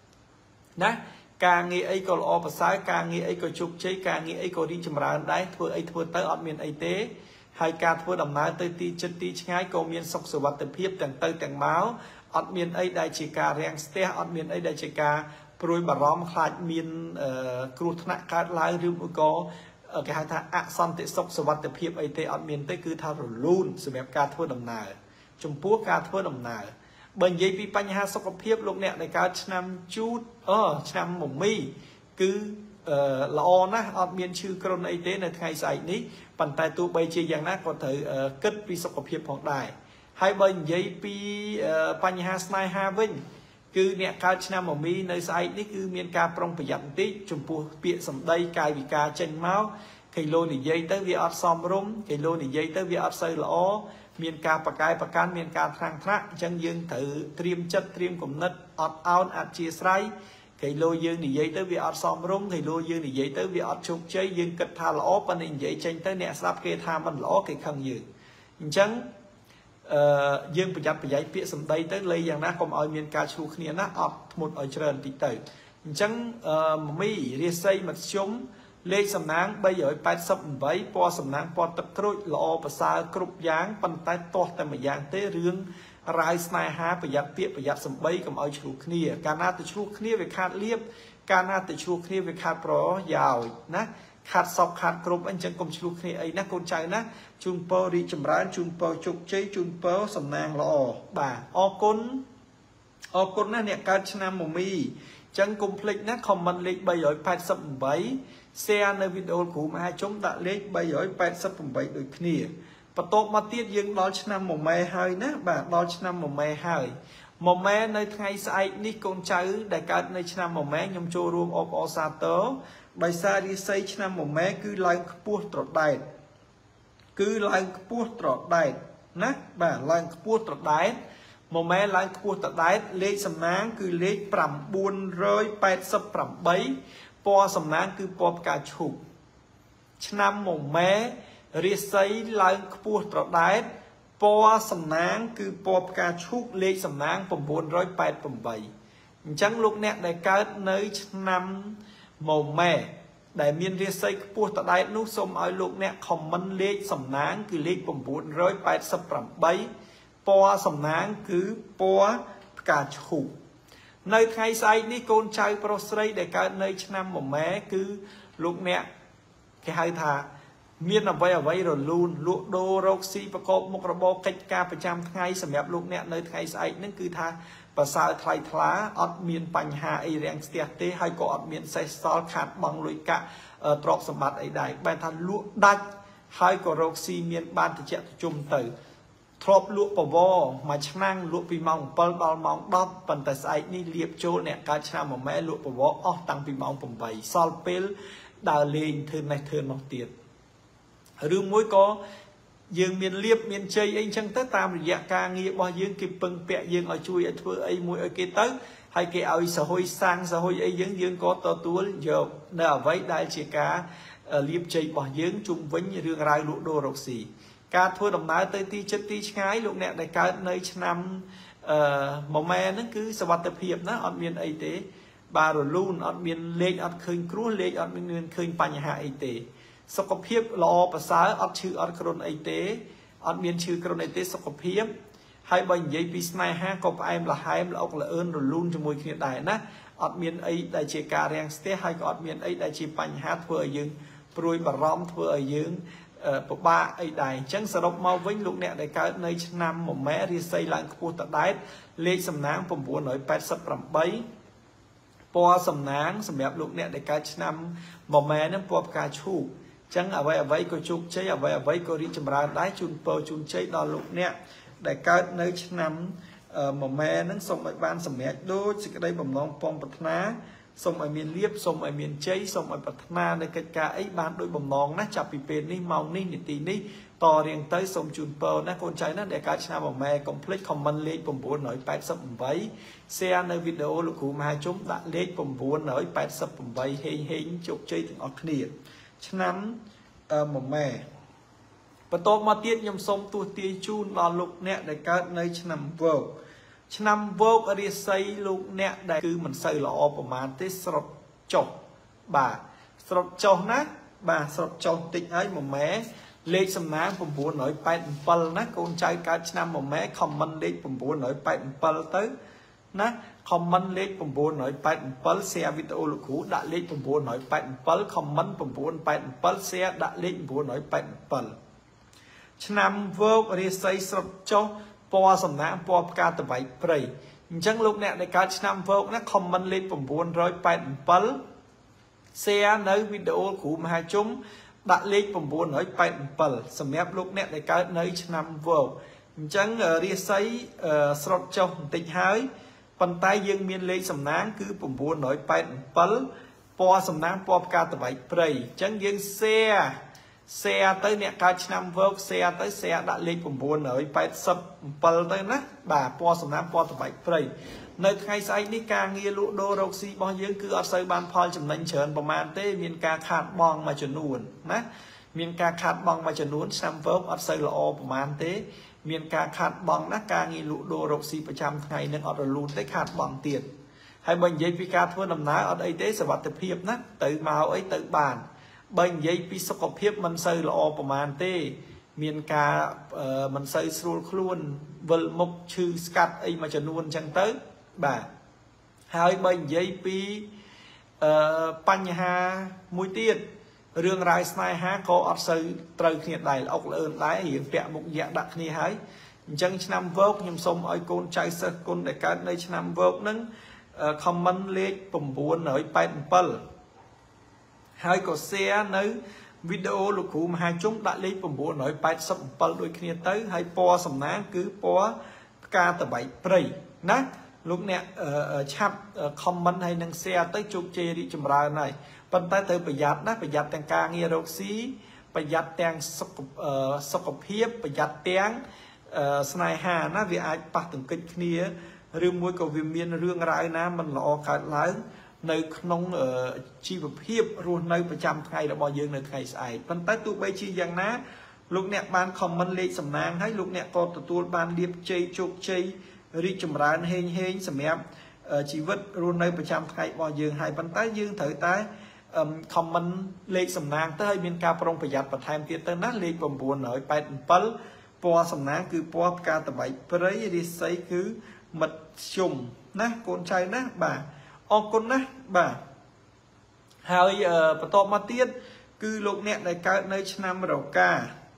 nè ca nghe ấy có là opasa ca nghe ấy có chụp chơi ca nghe ấy có đi chầm ra đấy thưa ấy thưa tới ở miền ấy tế hai ca thưa đầm nái tới ti chân ti ngay có miền sọc sờ vật tập phiếp tầng tới tầng máu ở miền ấy đại chỉ ca riêng ste ở miền ấy đại chỉ ca rồi bà róm khai miền cột nặng cá lai rừng có ở cái hai thằng axon tệ sọc sờ vật tập hiệp ấy tệ ở miền tây cứ thao rồi luôn sự đẹp ca thưa đầm nà trung quốc ca thưa đầm nà bên dưới bị bánh ha sọc hiệp lúc nè đại ca năm chút ờ năm mùng mi cứ lo na ở miền chư cron ấy tệ này ngày xảy ní bàn tay tụ bay chia giang nát có thể kết bị sọc hiệp hoặc đài hai bên giấy pi bánh ha snai ha vinh cứ nè cao năm màu mi nơi sai ní cứ miền ca prong phải dặn tí chủng phu bịa sầm đây cài vì ca chân máu cái lô này dây tới vì ọt xóm rung cái lô này dây tới vì ọt xây lõ miền ca bạc cài bạc can miền ca thang thác chân dương thử triêm chất triêm cùng nứt ọt ao ạt chia sấy cái lô dương này dây tới vì ọt xóm rung cái lô dương này dây tới vì ọt chụp chơi dương cật tha lõ bên này dây chân tới nè sắp kê tha mình lõ cái khăn dương chân dươngประหยัดประหยัดเปียสมได้tớiเลยอย่างนั้นก็เอาเมียนกาชูขี้นะออกหมดเอาเจริญติดเตยจังมีเรียsayมัดชมเลขสำนักใบเหยแปดสิบใบปอสำนักปอตะกรุยละอภาษากรุบยางปันใต้ตัวแต่ไม่ยางเตเรื่องรายสไนฮาประหยัดเปียประหยัดสมใบกับเอาชูขี้การน่าจะชูขี้ไปขาดเลียบการน่าจะชูขี้ไปขาดปลอยาวนะขาดสอบขาดกรุบอันจังกลมชูขี้ไอ้นักคนใจนะจุนเปอร์ดีจำร้านจุนเปอร์จุกเจจุนเปอร์สำนางละอบ่าออกุนออกุนนั่นเนี่ยการชนะมมีจังกุมพลิกนะคอมมันเล็กใบหยอยแปดสิบใบเซียในวิดีโอกูมาชมตะเล็กใบหยอยแปดสิบใบโดยขี้เนี่ยประตูมาเตี้ยยังดอชนะมมีหายนะบ่าดอชนะมมีหายมมีในไงใส่นี่กงใจได้การในชนะมมียมโจรวมออกอซาโต้ใบซาดีไซชนะมมีคือลายปูตรดได้cứឡើងខ្ពស់ត្រដែតណាបាទឡើងខ្ពស់ត្រដែតមកម៉ែឡើងខ្ពស់ត្រដែតលេខសំណាងគឺលេខ988ពណ៌សំណាងគឺពណ៌ផ្កាឈូកឆ្នាំមកម៉ែរាសីឡើងខ្ពស់ត្រដែតពណ៌សំណាងគឺពណ៌ផ្កាឈូកលេខសំណាង988អញ្ចឹងលោកអ្នកដែលកើតនៅឆ្នាំមកម៉ែដែលមានរាសីខ្ពស់តដែតនោះសូមឲ្យលោកអ្នកខមមិនលេខសំណាងគឺលេខ988ពណ៌សំណាងគឺពណ៌ផ្កាឈូកនៅថ្ងៃស្អែកនេះកូនចៅប្រុសស្រីដែលកើតនៅឆ្នាំមម៉ែគឺលោកអ្នកគេហៅថាមានអ្វីអ្វីរលូនលក់ដូររកស៊ីប្រកបមុខរបរកិច្ចការប្រចាំថ្ងៃសម្រាប់លោកអ្នកនៅថ្ងៃស្អែកហ្នឹងគឺថាប្រសើរថ្លៃថ្លាអត់មានបញ្ហាអីរាំងស្ទះទេហើយក៏អត់មានសេះសល់ខាតបង់លុយកាក់ទ្រព្យសម្បត្តិអីដែរបែរថាលក់ដាច់ហើយក៏រកស៊ីមានបានតិចតិចុំទៅធ្លាប់លក់បវរមួយឆ្នាំលក់ពីម៉ោង7ដល់ម៉ោង10ប៉ុន្តែស្អែកនេះលៀបចូលអ្នកកើតឆ្នាំមួយម៉ែលក់បវរអស់តាំងពីម៉ោង8សល់ពេលដើរលេងធ្វើនេះធ្វើនោះទៀតឬមួយក៏ dương miền liệp miền chơi anh chẳng tới tam rồi dạ ca nghĩa bao dương kịp bưng bẹ dương ở chui ở thưa ấy mùi ở kia tới hay cái ao xã hội sang xã hội ấy dương dương có to túa giờ nở vậy đại chỉ cá liệp chơi bao dương chung với như đường rai lụa đồ rộc xì cá thua đồng nái tới ti chất ti ngái lụa nẹt đại cá nơi năm màu me nó cứ sờ tập hiệp nó ở miền ấy tế bà rồi luôn ở miền lên ở khơi cua lên ở miền khơi panya hạ ấy tếสกปรกรอภาษาอัดชื่ออัดกรนไอเต้อัดเมียนชื่อกรนไอเต้สกปรกให้บางอย่างปีสไนฮะก็ไปละหายละออกละเอิญรุ่นรุ่นจมูกขี้ได้นะอัดเมียนไอได้เจการแรงสเตให้ก็อัดเมียนไอได้เจปัญหาทั่วยืงปลุยบารอมทั่วยืงปบ้าไอได้จังสรุปมาวิ่งลูกเนี่ยได้การในชั้นนำหม่อมแม่รีไซหลังคูตัดได้เลขสำนักผมบัวหน่อยแปดสิบลำใบปอสำนักสำหรับลูกเนี่ยได้การชั้นนำหม่อมแม่นั้นปอบกาชูจังเอาไว้เอาไว้ก็จุกใช้เอาไว้เอาไว้ก็ริจมราได้จุนเปอจุนใช้ดอลลูกเนี่ยได้การในชั้นนำหม่อมแม่นั้นส่งไปบ้านสมัยโดยสิ่งใดบ่มน้องปองปัตนาส่งไอเมียนเลียบส่งไอเมียนใช้ส่งไอปัตนาในกิจการไอ้บ้านโดยบ่มน้องนะจับปีเป็นนี่เมานี่นิตีนี่ต่อเรียงเตยส่งจุนเปอนะคนใช้นั้นได้การชนะหม่อมแม่คอมพลีทคอมมันเล็กผมบัวหน่อยแปดสิบผมไว้เสียในวิดีโอลูกหูมาจุ่มด่าเล็กผมบัวหน่อยแปดสิบผมไว้เฮงเฮงจุกใจถึงออกเนียฉะนั้นหม่อมแม่ประตูมาเตี้ยยำส้มตัวตีจูนรอลูกเนี่ยได้การในฉนำเวิร์กฉนำเวิร์กอริไซลูกเนี่ยได้คือมันใส่หล่อประมาณที่สดจบบ่าสดจบนะบ่าสดจบติดไอ้หม่อมแม่เลขสำนักผมบัวหน่อยแปดปัลนะคนใจการฉนำหม่อมแม่คอมมันเลขผมบัวหน่อยแปดปัลtớiนะคอมมันเลขผมบัวหน่อยแปดปัลเสียวิดีโอลูกหูด่าเลขผมบัวหน่อยแปดปัลคอมมันผมบัวแปดปัลเสียด่าเลขผมบัวหน่อยแปดปัลฉนำเวิร์กเรียไซสดจบปอสำนักปอการตะไบเปรย์จังลูกเนี่ยในการฉนำเวิร์กนะคอมมันเลขผมบัวร้อยแปดปัลเสียในวิดีโอหูมาจุ่มด่าเลขผมบัวหน่อยแปดปัลสำหรับลูกเนี่ยในการในฉนำเวิร์กจังเรียไซสดจบติดหายปันไตยังมีเลขสำนักคือผมบัวหน่อยแปดปัลปอสำนักปอการตะไบเปรย์จังยังเสียเสียtớiเนี่ยการนำเวิร์กเสียtớiเสียด่าเลขผมบัวหน่อยแปดสิบปัลtớiนะบ่าปอสำนักปอตะไบเปรย์ในไงไซนี่การเงียลุโดโรซีบางยังคืออัศวินบานพอลจำนวนเฉินประมาณเต้มีการขาดบองมาจนนูนนะมีการขาดบองมาจนนูนซัมเวิร์กอัศวินละอประมาณเต้มีการขาดบองนะการเงียลุโดโรซีประจำไงนึงอัศลูนได้ขาดบองเตียนให้บางยัยพิการทั่วน้ำหนักอัศไอเต้สวัสดิเพียบนะตื่นมาไอ้ตื่นบานบางยัยพิสกปรกมันเซอร์ละอประมาณเต้มีการมันเซอร์สูคล้วนเวลมกชื่อสกัดไอมาจนนูนจังเต้บ่าให้บางยัยปีปัญหามุ้ยเตี้ยเรื่องรายสไนฮะเขาอัดซื้อตรึกเนี่ยได้ออกเอิญได้เห็นแปะมุกแยกดักนี่ให้จังชนำเวิร์กยมสมไอโกนใจสักคนแต่การในชนำเวิร์กนั้นคอมมันเล็กปุ่มบัวหน่อยแปดปัลให้ก็เสียในวิดีโอลูกหูมาให้จุ่มได้เล็กปุ่มบัวหน่อยแปดสิบปัลโดยเคลียร์tớiให้ปอสำนักคือปอกาตะไบเปรย์นะลูกเนี่ยชับคอมมันให้นังเสียtớiจุกเจริจมราในปันใต้เธอประหยัดนะประหยัดแต่งกางเงียรกซีประหยัดแต่งสกสกเพียบประหยัดแต่งสไนฮานะวิอาปักถึงกิจเนียเรื่องมวยกับวิมีนเรื่องไรนะมันหล่อขาดหลายในขนมชีวเพียบรวนในประจำไทยเราบอกยังในไทยใส่ปันใต้ตัวใบชีอย่างนะลูกเนี่ยบานคอมมันเลขสำนางให้ลูกเนี่ยก็ตัวบานเรียบเจยจุกเจยริจมรานเฮงเฮงสมัยชีวิตรวนในประจำไทยบอกยังให้ปันใต้ยืงถือใต้คอมมันเลขสำนางเต้ยมีการปรงประหยัดประทานเตียเตอร์นั้นเลขประมวลหน่อยไปปัลปอสำนักคือปอการตะไบเปรย์ดิไซคือมัดชุ่มนะโกนใจนะบ่าออกคนนะบ่าหายประตอมาเตียนคือลูกเนี่ยในการในชนำเรากา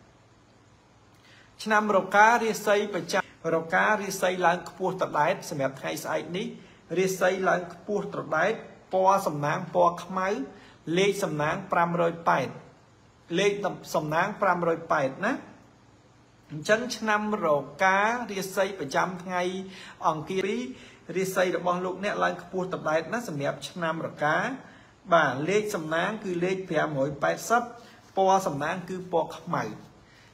ชนำเรากาดิไซประจำเรากาดิไซล้างปูตะไดสำหรับไทยไซนี้ดิไซล้างปูตะไดปอสำนักปอขมายเลขสำนักปรามรอยแปดเลขสำนักปรามรอยแปดนะจังชนำโรกาเรียไซประจำไงอ่องกีรีเรียไซดอกบอลลูกเนี่ยลายขบวนตับได้นะสำหรับชนำโรกาบ่าเลขสำนักคือเลขแผลหมวยแปดซับปอสำนักคือปอขมายฉ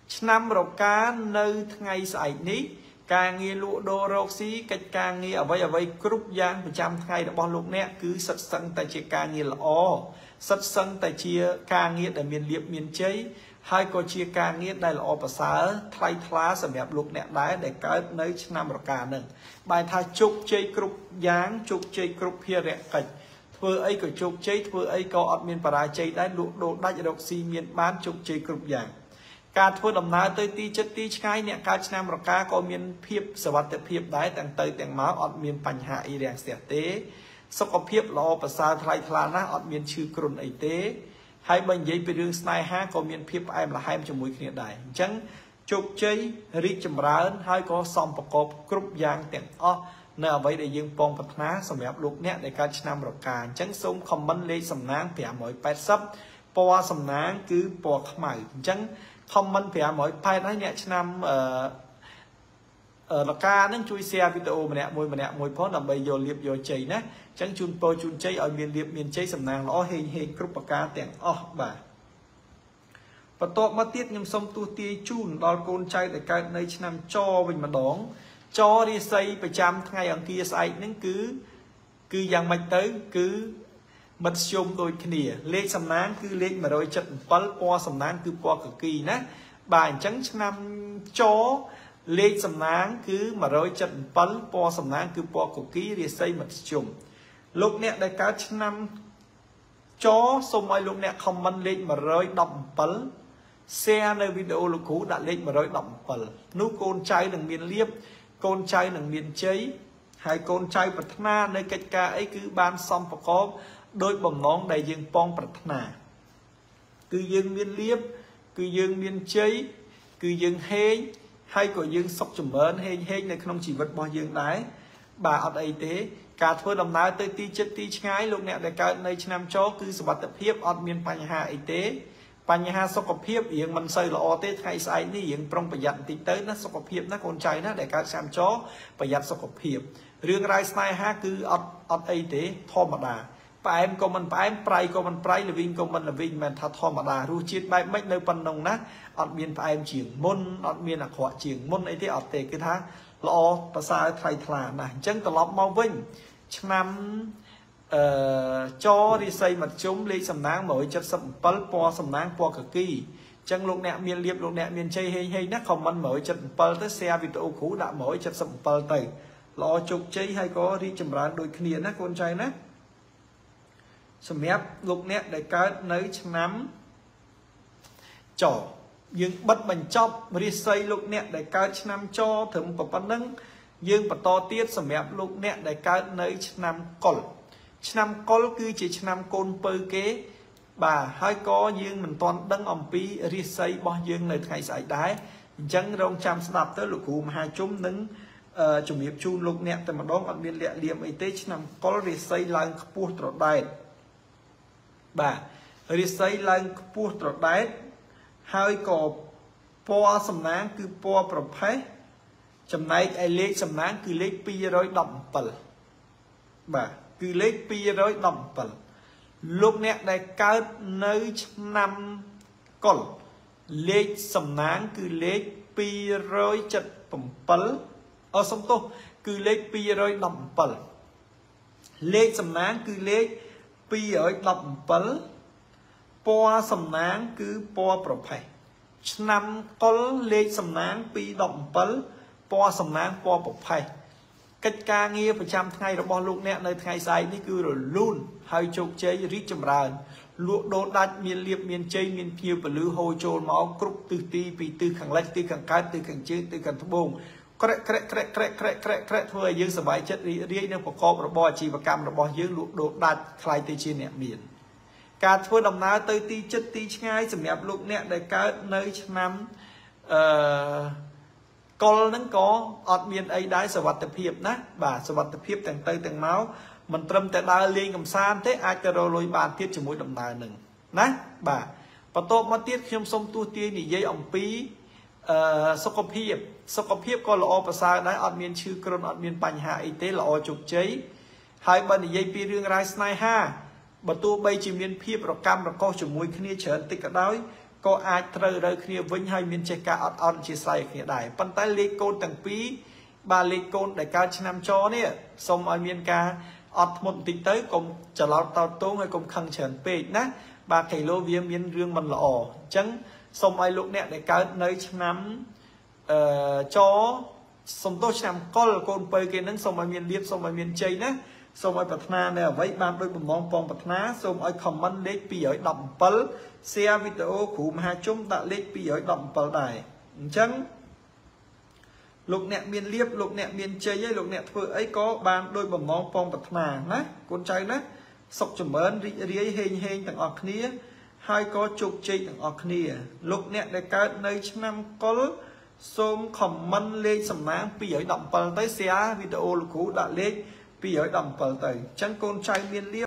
ឆ្នាំរកានៅថ្ងៃស្អែកនេះការងារលក់ដូររកស៊ីកិច្ចការងារអ្វីអ្វីគ្រប់យ៉ាងប្រចាំថ្ងៃរបស់លោកអ្នកគឺសិតសឹងតែជាការងារល្អសិតសឹងតែជាការងារដែលមានលៀបមានជ័យហើយក៏ជាការងារដែលល្អប្រសើរថ្លៃថ្លាសម្រាប់លោកអ្នកដែរដែលកើតនៅឆ្នាំរកានឹងបែរថាជោគជ័យគ្រប់យ៉ាងជោគជ័យគ្រប់ភារកិច្ចធ្វើអីក៏ជោគជ័យធ្វើអីក៏អត់មានបរាជ័យដែរលក់ដូរដាច់រកស៊ីមានបានជោគជ័យគ្រប់យ៉ាងការធ្វើដំណើរទៅទីចិត្តទីឆ្ងាយអ្នកកើតឆ្នាំរកាក៏មានភាពសុវត្ថិភាពដែរទាំងទៅទាំងមកអត់មានបញ្ហាអីរាំងស្ទះទេសុខភាពល្អប្រសើរថ្លៃថ្លាណាស់អត់មានឈឺគ្រុនអីទេហើយបើនិយាយពីរឿងស្នេហាក៏មានភាពផ្អែមល្ហែមជាមួយគ្នាដែរអញ្ចឹងជោគជ័យរីកចម្រើនហើយក៏សមប្រកបគ្រប់យ៉ាងទាំងអស់នៅអ្វីដែលយើងពងប្រាថ្នាសម្រាប់លោកអ្នកដែលកើតឆ្នាំរកាអញ្ចឹងសូមខមមិនលេខសំណាងប្រាំមួយប៉ែតសិបពណ៌សំណាងគឺពណ៌ខ្មៅអញ្ចឹងខមមិនប្រាំមួយប៉ែតហើយអ្នកឆ្នាំអឺរកានឹងជួយ share វីដេអូម្នាក់មួយម្នាក់មួយផងដើម្បីយកលៀបយកជ័យណាអញ្ចឹងជូនពរជូនជ័យឲ្យមានលៀបមានជ័យសំណាងល្អហេងហេងគ្រប់ប្រការទាំងអស់បាទបន្ទាប់មកទៀតខ្ញុំសូមទូទាយជូនដល់កូនចៅដែលកើតនៅឆ្នាំចវិញម្ដងចរាសីប្រចាំថ្ងៃអង្គារស្អែកហ្នឹងគឺគឺយ៉ាងម៉េចទៅគឺមធ្យមដូចគ្នាលេខសំណាងគឺលេខមួយរយសិបเจ็ดពណ៌សំណាងគឺពណ៌កគីណាបាទអញ្ចឹងឆ្នាំចលេខសំណាងគឺមួយរយសិបเจ็ดពណ៌សំណាងគឺពណ៌កគីរាសីមធ្យមលោកអ្នកដែលកើតឆ្នាំចសូមឲ្យលោកអ្នក comment លេខមួយរយដប់เจ็ด share នៅវីដេអូលោកគ្រូដាក់លេខមួយរយដប់เจ็ดនោះកូនចៅនឹងមានលៀបកូនចៅនឹងមានជ័យហើយកូនចៅប្រាថ្នានៅកិច្ចការអីគឺបានសំប្រកបដោយបំណងដែលយើងប៉ងប្រាថ្នាគឺយើងមានលៀបគឺយើងមានជ័យគឺយើងហេងហើយក៏យើងសុខចម្រើនហេងហេងនៅក្នុងជីវិតរបស់យើងដែរបាទអត់អីទេការធ្វើដំណើរទៅទីចិត្តទីឆ្ងាយលោកអ្នកដែលកើតនៅឆ្នាំចគឺសុវត្ថិភាពអត់មានបញ្ហាអីទេបញ្ហាសុខភាពរៀងមិនសូវល្អទេថ្ងៃស្អែកនេះរៀងប្រុងប្រយ័ត្នបន្តិចទៅណាសុខភាពណាកូនចៅណាដែលកើតឆ្នាំចប្រយ័ត្នសុខភាពរឿងរ៉ាវស្នេហាគឺអត់អត់អីទេធម្មតាផ្អែមក៏មិនផ្អែមប្រៃក៏មិនប្រៃល្វីងក៏មិនល្វីងមិនថាធម្មតារសជាតិបែបម៉េចនៅប៉ុណ្ណឹងណាអត់មានផ្អែមជាងមុនអត់មានអាក្រក់ជាងមុនអីទេអត់ទេគឺថាល្អប្រសើរថ្លៃថ្លាណាស់អញ្ចឹងត្រឡប់មកវិញឆ្នាំអឺចរិស័យមធ្យមលេខសំណាងមួយរយសិបเจ็ดពណ៌សំណាងពណ៌កគីអញ្ចឹងលោកអ្នកមានលៀបលោកអ្នកមានជ័យហេងហេងណា commentមួយរយសិបเจ็ดទៅ share វីដេអូគ្រូដាក់មួយរយសិបเจ็ดទៅល្អជោគជ័យហើយក៏រីកចម្រើនដូចគ្នាណាកូនចៅណាសម្រាប់លោកអ្នកដែលកើតនៅឆ្នាំចយើងបិទបញ្ចប់រាសីលោកអ្នកដែលកើតឆ្នាំចត្រឹមប៉ុណ្្នឹងយើងបន្តទៀតសម្រាប់លោកអ្នកដែលកើតនៅឆ្នាំកុលឆ្នាំកុលគឺជាឆ្នាំកូនពៅគេបាទហើយក៏យើងមិនទាន់ដឹងអំពីរាសីរបស់យើងនៅថ្ងៃស្អែកដែរអញ្ចឹងរងចាំស្ដាប់ទៅលោកគ្រូមហាជុំនឹងជំរាបជូនលោកអ្នកតែម្ដងអត់មានលាក់លៀមអីទេឆ្នាំកុលរាសីឡើងខ្ពស់ត្រដែតបាទរាសីឡើងខ្ពស់ត្រដែតហើយក៏ពណ៌សំណាងគឺពណ៌ប្រផេះចំណែកឯលេខសំណាងគឺលេខពីររយដប់เจ็ดបាទគឺលេខពីររយដប់เจ็ดលោកអ្នកដែលកើតនៅឆ្នាំកុលលេខសំណាងគឺលេខពីររយសិបเจ็ดអសុំទោសគឺលេខពីររយដប់เจ็ดលេខសំណាងគឺលេខពីររយដប់เจ็ดពណ៌សំណាងគឺពណ៌ប្រផេះឆ្នាំកុលលេខសំណាងពីររយដប់เจ็ดពណ៌សំណាងពណ៌ប្រផេះកិច្ចការងារប្រចាំថ្ងៃរបស់លោកអ្នកនៅថ្ងៃស្អែកនេះគឺរលូនហើយជោគជ័យរីកចម្រើនលក់ដូរដាច់មានលៀបមានជ័យមានភ្ញៀវពលឺហូរចូលមកគ្រប់ទិសទីពីទិសខាងលិចទិសខាងកើតទិសខាងជើងទិសខាងត្បូងក្រែកក្រែកក្រែកក្រែកក្រែកក្រែកក្រែកធ្វើឲ្យយើងសប្បាយចិត្តរីករាយនឹងប្រកបរបរអាជីវកម្មរបស់យើងលក់ដូរដាច់ខ្លាយទៅជាអ្នកមានការធ្វើដំណើរទៅទីចិត្តទីឆ្ងាយសម្រាប់លោកអ្នកដែលកើតនៅឆ្នាំអឺកុលហ្នឹងក៏អត់មានអីដែរសុវត្ថិភាពណាបាទសុវត្ថិភាពទាំងទៅទាំងមកមិនត្រឹមតែដើរលេងកំសាន្តទេអាចទៅរលួយបានទៀតជាមួយដំណើរហ្នឹងណាបាទបន្ទាប់មកទៀតខ្ញុំសូមទូទាយនិយាយអំពីអឺសុខភាពសុខភាពក៏ល្អប្រសើរដែរអត់មានឈឺគ្រុនអត់មានបញ្ហាអីទេល្អជោគជ័យហើយបើនិយាយពីរឿងរ៉ាវស្នេហាបើទោះបីជាមានភាពរកម្មរកុសជាមួយគ្នាច្រើនតិចក៏ដោយ có ai trời đời kia vinh hay miền trái cả ọt ọt chia sẻ kia đại bàn tay lấy côn tầng pí ba lấy côn đại ca năm cho nè xong ở miền ca ọt một tí tới cùng trở lao tao tốn hay cùng khăn chờn pê ná ba thầy lô viêm miền riêng mình lọ chẳng xong ai lúc nè đại ca nơi năm cho xong tôi xem con con bơi kia nâng xong ở miền liệp xong ở miền tây ná xong ở bậc na này với ban đôi bầm mong phong bậc ná xong ở comment lấy pi ở đậm pal share video của hai chúng ta lấy pi ở đậm pal này chẳng lục nẹt miền liệp lục nẹt miền tây với lục nẹt vừa ấy có ban đôi bầm mong phong bậc na ná con trai ná sọc chùm ơn ri ri hên hên tặng ọt nia hai có chục chơi tặng ọt nia lục nẹt để cả nơi năm có xôm comment lên sầm nang pi ở đậm pal tới share video của đã lên pi ở đậm pal tới chẳng con trai miền liệp